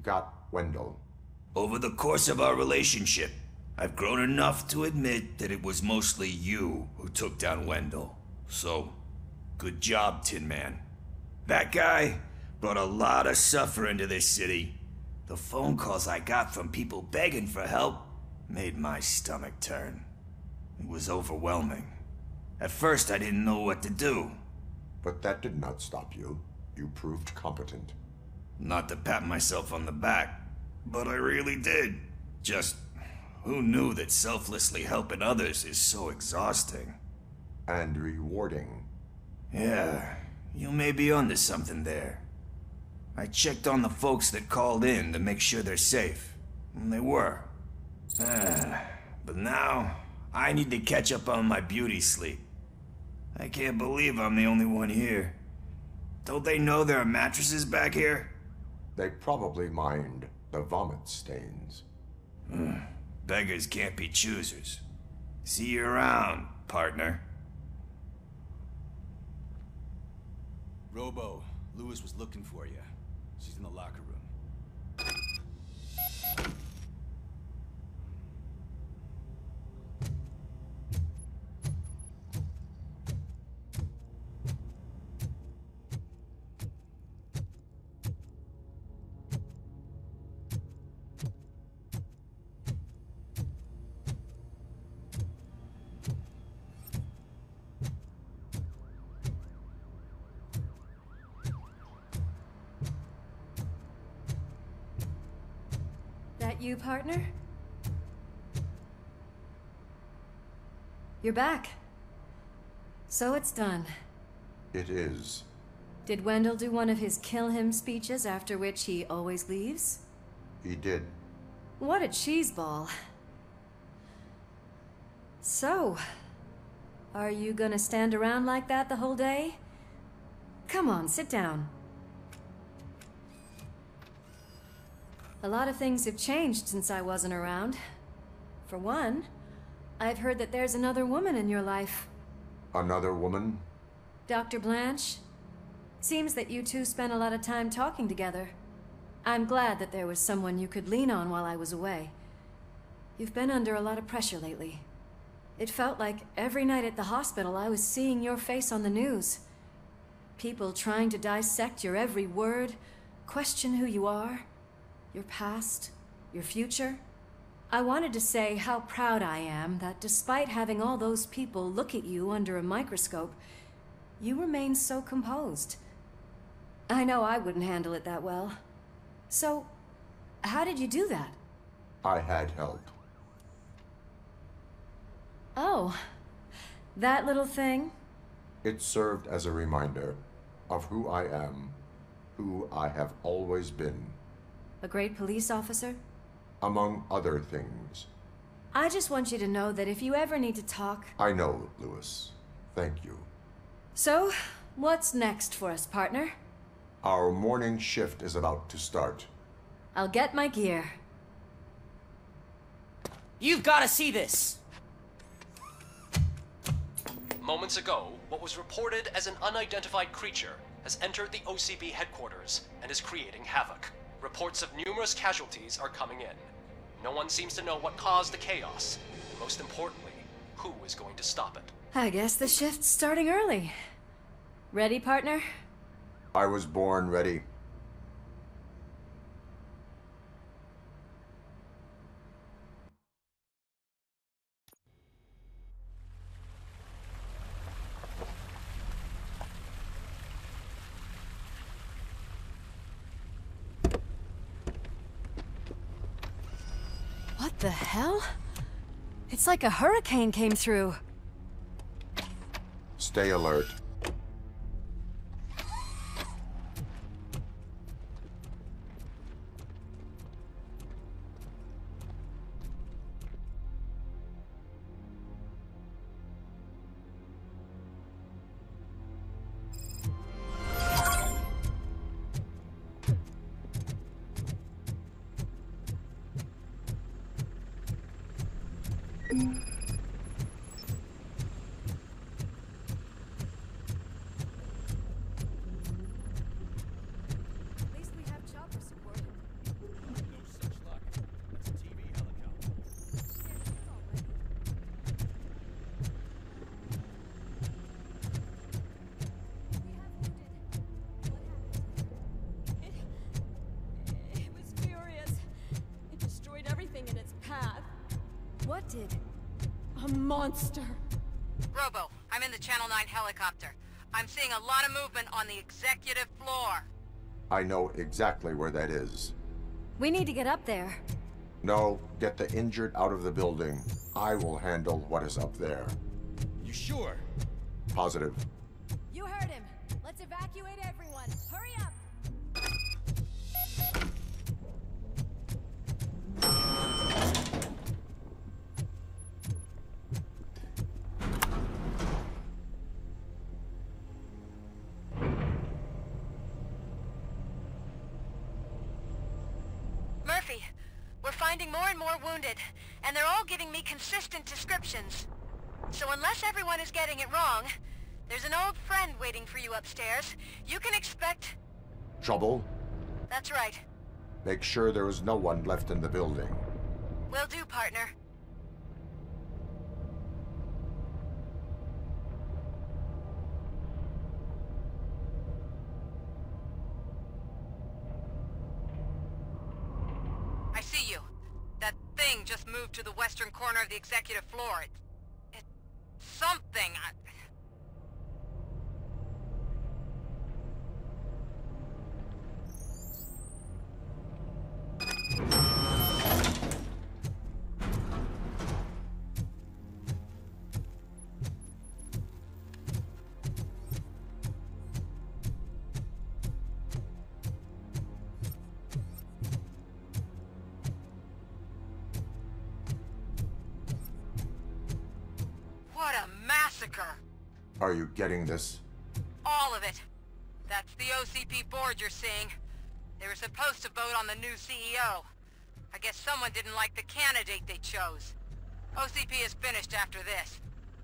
got Wendell? Over the course of our relationship, I've grown enough to admit that it was mostly you who took down Wendell. So, good job, Tin Man. That guy brought a lot of suffering to this city. The phone calls I got from people begging for help made my stomach turn. It was overwhelming. At first, I didn't know what to do. But that did not stop you. You proved competent. Not to pat myself on the back, but I really did. Just, who knew that selflessly helping others is so exhausting? And rewarding. Yeah, you may be onto something there. I checked on the folks that called in to make sure they're safe. And they were. But now, I need to catch up on my beauty sleep. I can't believe I'm the only one here. Don't they know there are mattresses back here? They probably mind the vomit stains. Beggars can't be choosers. See you around, partner. Robo, Lewis was looking for you. She's in the locker room. That you, partner? You're back. So it's done. It is. Did Wendell do one of his kill him speeches after which he always leaves? He did. What a cheeseball. So, are you gonna stand around like that the whole day? Come on, sit down. A lot of things have changed since I wasn't around. For one, I've heard that there's another woman in your life. Another woman? Dr. Blanche. Seems that you two spent a lot of time talking together. I'm glad that there was someone you could lean on while I was away. You've been under a lot of pressure lately. It felt like every night at the hospital I was seeing your face on the news. People trying to dissect your every word, question who you are, your past, your future. I wanted to say how proud I am that despite having all those people look at you under a microscope, you remain so composed. I know I wouldn't handle it that well. So, how did you do that? I had help. Oh, that little thing? It served as a reminder of who I am, who I have always been. A great police officer? Among other things. I just want you to know that if you ever need to talk... I know, Lewis. Thank you. So, what's next for us, partner? Our morning shift is about to start. I'll get my gear. You've got to see this! Moments ago, what was reported as an unidentified creature has entered the OCP headquarters and is creating havoc. Reports of numerous casualties are coming in. No one seems to know what caused the chaos. And most importantly, who is going to stop it. I guess the shift's starting early. Ready, partner? I was born ready. What the hell? It's like a hurricane came through. Stay alert. did. A monster. Robo, I'm in the Channel 9 helicopter. I'm seeing a lot of movement on the executive floor. I know exactly where that is. We need to get up there. No, get the injured out of the building. I will handle what is up there. You sure? Positive. You heard him. Let's evacuate everyone. Hurry up! Murphy, we're finding more and more wounded, and they're all giving me consistent descriptions. So unless everyone is getting it wrong, there's an old friend waiting for you upstairs. You can expect... Trouble? That's right. Make sure there is no one left in the building. Will do, partner. I see you. That thing just moved to the western corner of the executive floor. It's something. What a massacre! Are you getting this? All of it. That's the OCP board you're seeing. They were supposed to vote on the new CEO. I guess someone didn't like the candidate they chose. OCP is finished after this.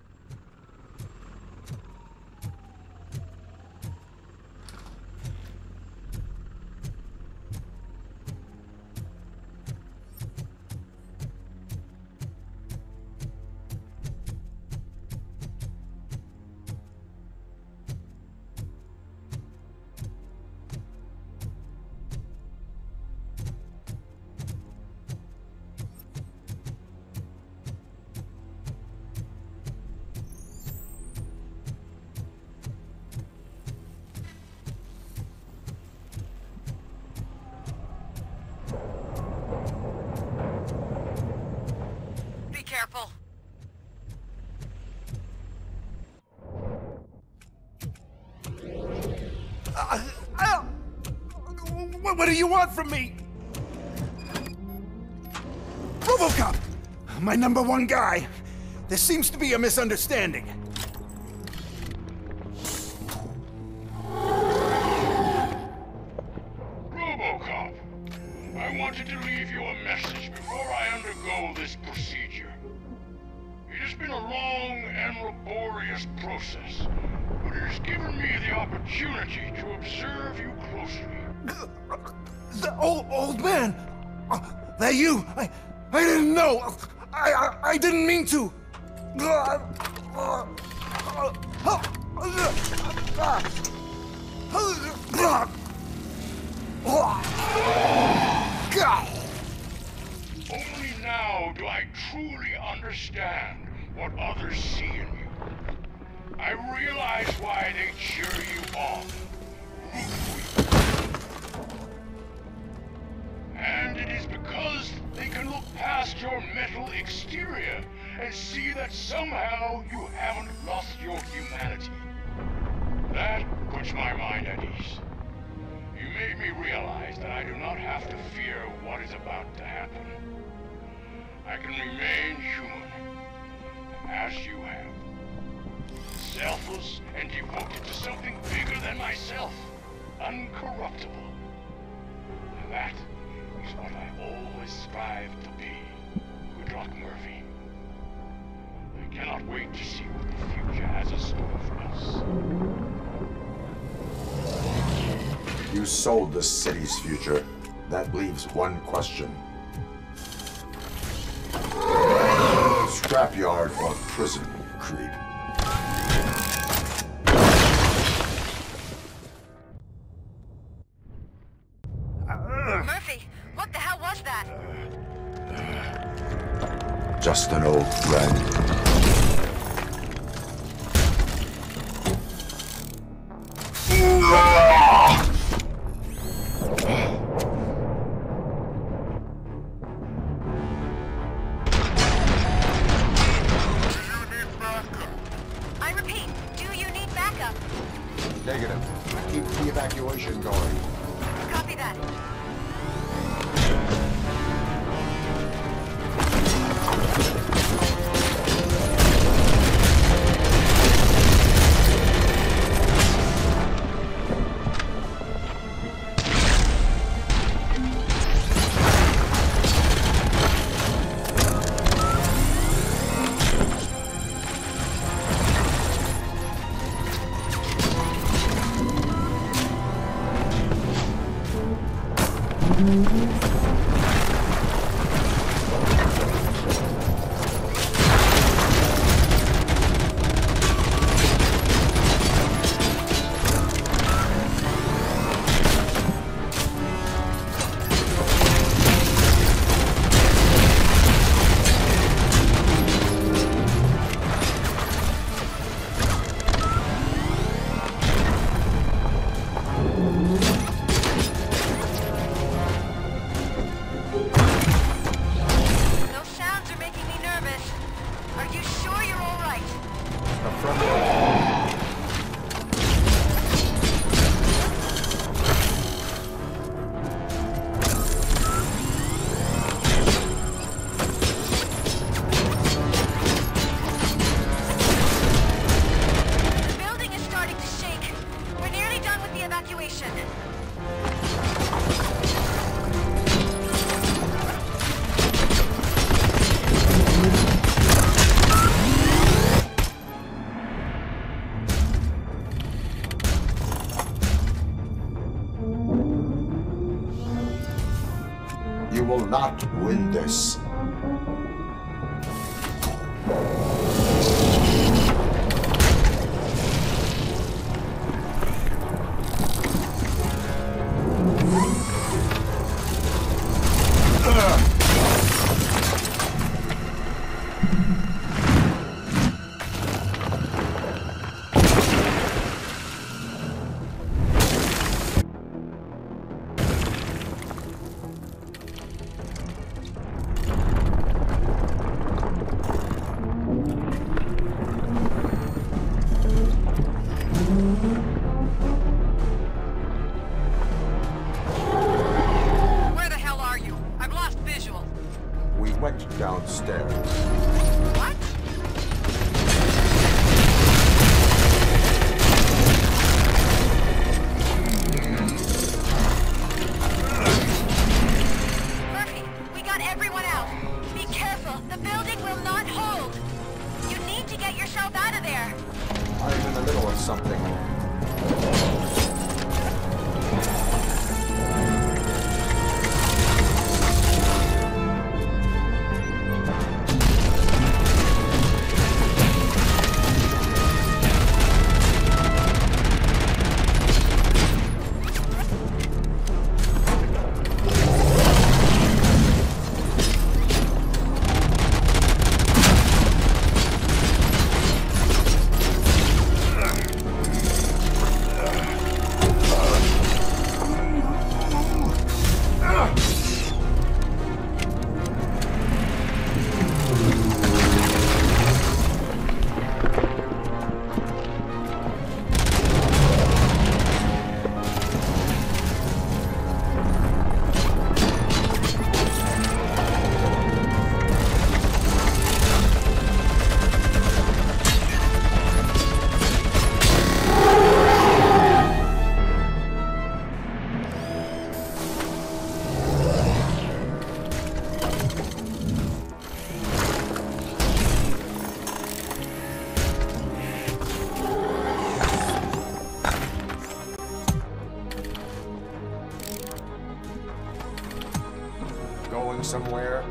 Careful. What do you want from me? RoboCop! My #1 guy. There seems to be a misunderstanding. RoboCop, I wanted to leave you a message before I undergo this procedure. It has been a long and laborious process, but it has given me the opportunity to observe you closely. The old man! That you! I didn't know! I didn't mean to! Only now do I truly understand what others see in you. I realize why they cheer you on, root for you. And it is because they can look past your metal exterior and see that somehow you haven't lost your humanity. That puts my mind at ease. You made me realize that I do not have to fear what is about to happen. I can remain human, as you have. Selfless and devoted to something bigger than myself. Uncorruptible. And that is what I always strive to be. Good luck, Murphy. I cannot wait to see what the future has in store for us. You sold the city's future. That leaves one question. Scrapyard or prison, creep? Murphy, what the hell was that? Just an old Red. I repeat, do you need backup? Negative. Keep the evacuation going. Copy that. You will not win this. Where the hell are you? I've lost visual. We went downstairs. What? Murphy, we got everyone out. Be careful. The building will not hold. You need to get yourself out of there. I'm in the middle of something. Going somewhere?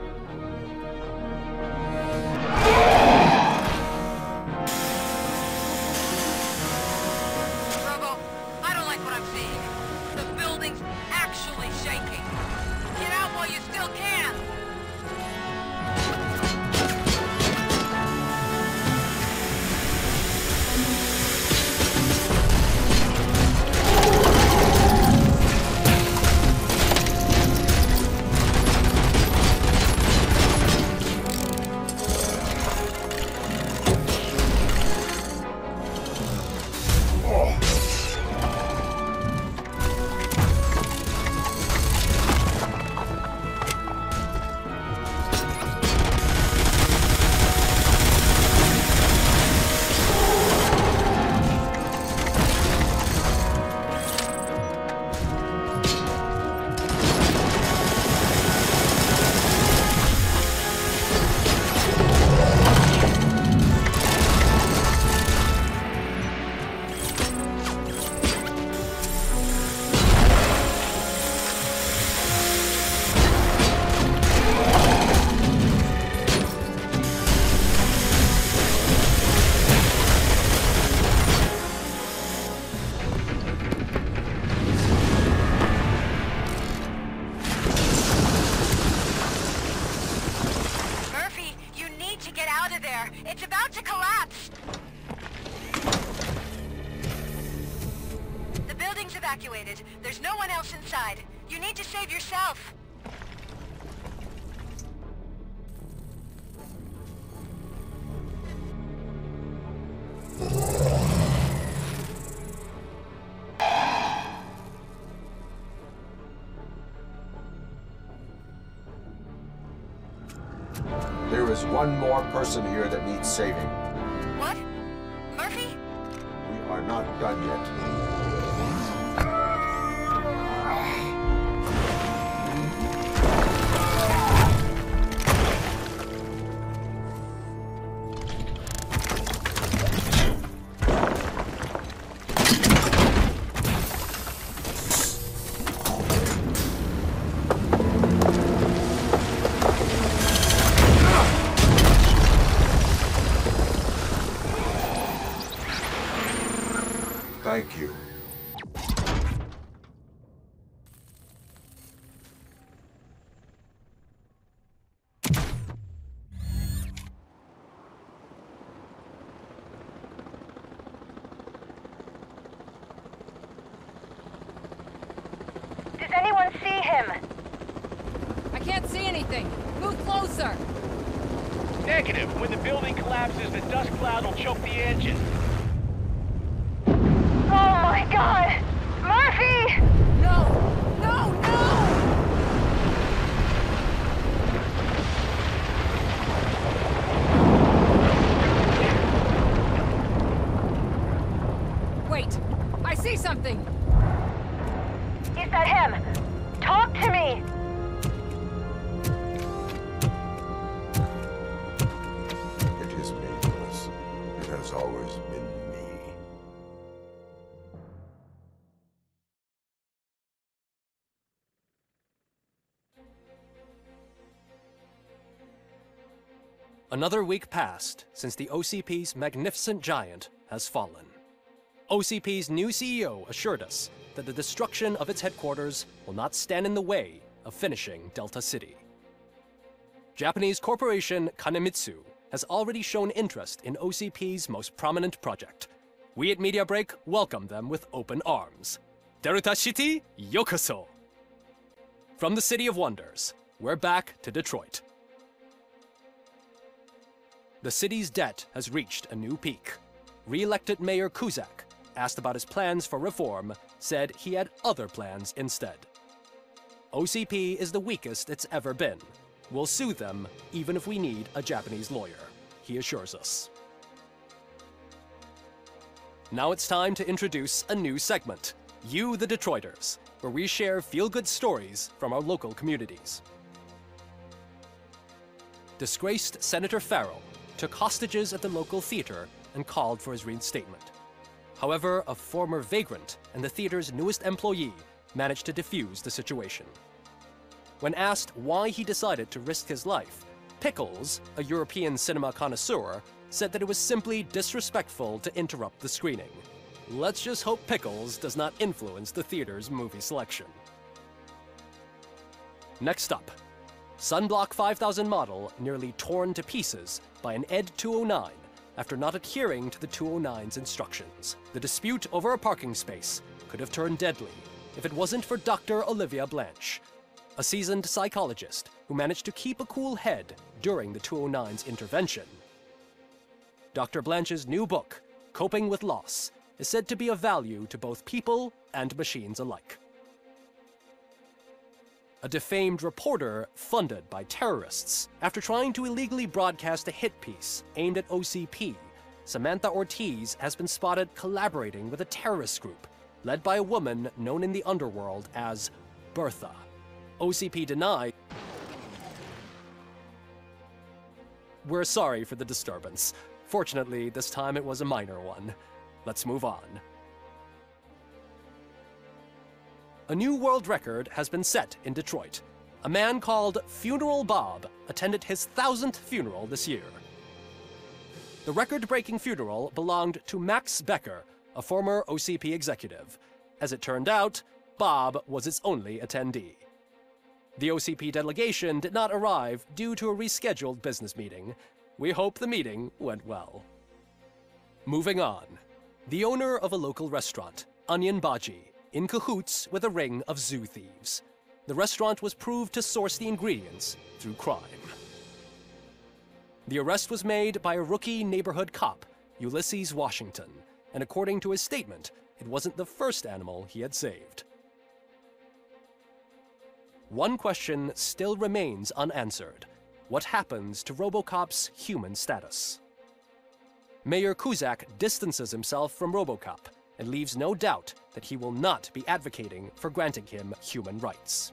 Robo, I don't like what I'm seeing. The building's actually shaking. Get out while you still can. out of there! It's about to collapse! The building's evacuated. There's no one else inside. You need to save yourself. There is one more person here that needs saving. What? Murphy? We are not done yet. Thank you. Does anyone see him? I can't see anything. Move closer. Negative. When the building collapses, the dust cloud will choke the engine. Oh my god! Murphy! No! No! No! Wait! I see something! Is that him? Talk to me! It is me, Lewis. It has always been me. Another week passed since the OCP's magnificent giant has fallen. OCP's new CEO assured us that the destruction of its headquarters will not stand in the way of finishing Delta City. Japanese corporation Kanemitsu has already shown interest in OCP's most prominent project. We at Media Break welcome them with open arms. Delta City, yokoso! From the City of Wonders, we're back to Detroit. The city's debt has reached a new peak. Re-elected Mayor Cusack, asked about his plans for reform, said he had other plans instead. OCP is the weakest it's ever been. We'll sue them even if we need a Japanese lawyer, he assures us. Now it's time to introduce a new segment, You the Detroiters, where we share feel-good stories from our local communities. Disgraced Senator Farrell took hostages at the local theater and called for his reinstatement. However, a former vagrant and the theater's newest employee managed to defuse the situation. When asked why he decided to risk his life, Pickles, a European cinema connoisseur, said that it was simply disrespectful to interrupt the screening. Let's just hope Pickles does not influence the theater's movie selection. Next up, Sunblock 5000 model nearly torn to pieces by an ED 209 after not adhering to the 209's instructions. The dispute over a parking space could have turned deadly if it wasn't for Dr. Olivia Blanche, a seasoned psychologist who managed to keep a cool head during the 209's intervention. Dr. Blanche's new book, Coping with Loss, is said to be of value to both people and machines alike. A defamed reporter funded by terrorists after trying to illegally broadcast a hit piece aimed at OCP, Samantha Ortiz has been spotted collaborating with a terrorist group led by a woman known in the underworld as Bertha. OCP denied. We're sorry for the disturbance. Fortunately, this time it was a minor one. Let's move on. A new world record has been set in Detroit. A man called Funeral Bob attended his 1000th funeral this year. The record-breaking funeral belonged to Max Becker, a former OCP executive. As it turned out, Bob was its only attendee. The OCP delegation did not arrive due to a rescheduled business meeting. We hope the meeting went well. Moving on. The owner of a local restaurant, Onion Baji, in cahoots with a ring of zoo thieves. The restaurant was proved to source the ingredients through crime. The arrest was made by a rookie neighborhood cop, Ulysses Washington, and according to his statement, it wasn't the first animal he had saved. One question still remains unanswered. What happens to RoboCop's human status? Mayor Cusack distances himself from RoboCop and leaves no doubt that he will not be advocating for granting him human rights.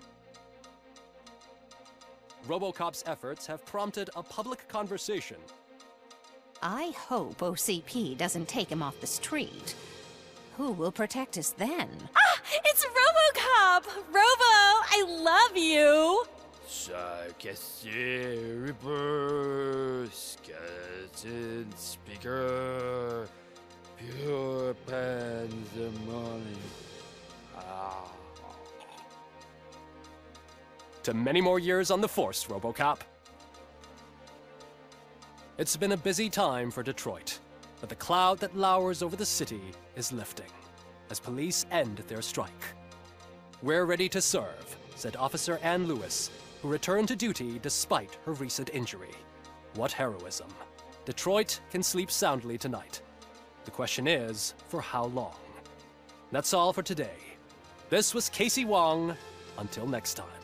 RoboCop's efforts have prompted a public conversation. I hope OCP doesn't take him off the street. Who will protect us then? Ah! It's RoboCop! Robo, I love you! Reaper, skeleton speaker, pure pandemonium. To many more years on the force, RoboCop. It's been a busy time for Detroit, but the cloud that lowers over the city is lifting as police end their strike. We're ready to serve, said Officer Ann Lewis, who returned to duty despite her recent injury. What heroism. Detroit can sleep soundly tonight. The question is, for how long? That's all for today. This was Casey Wong. Until next time.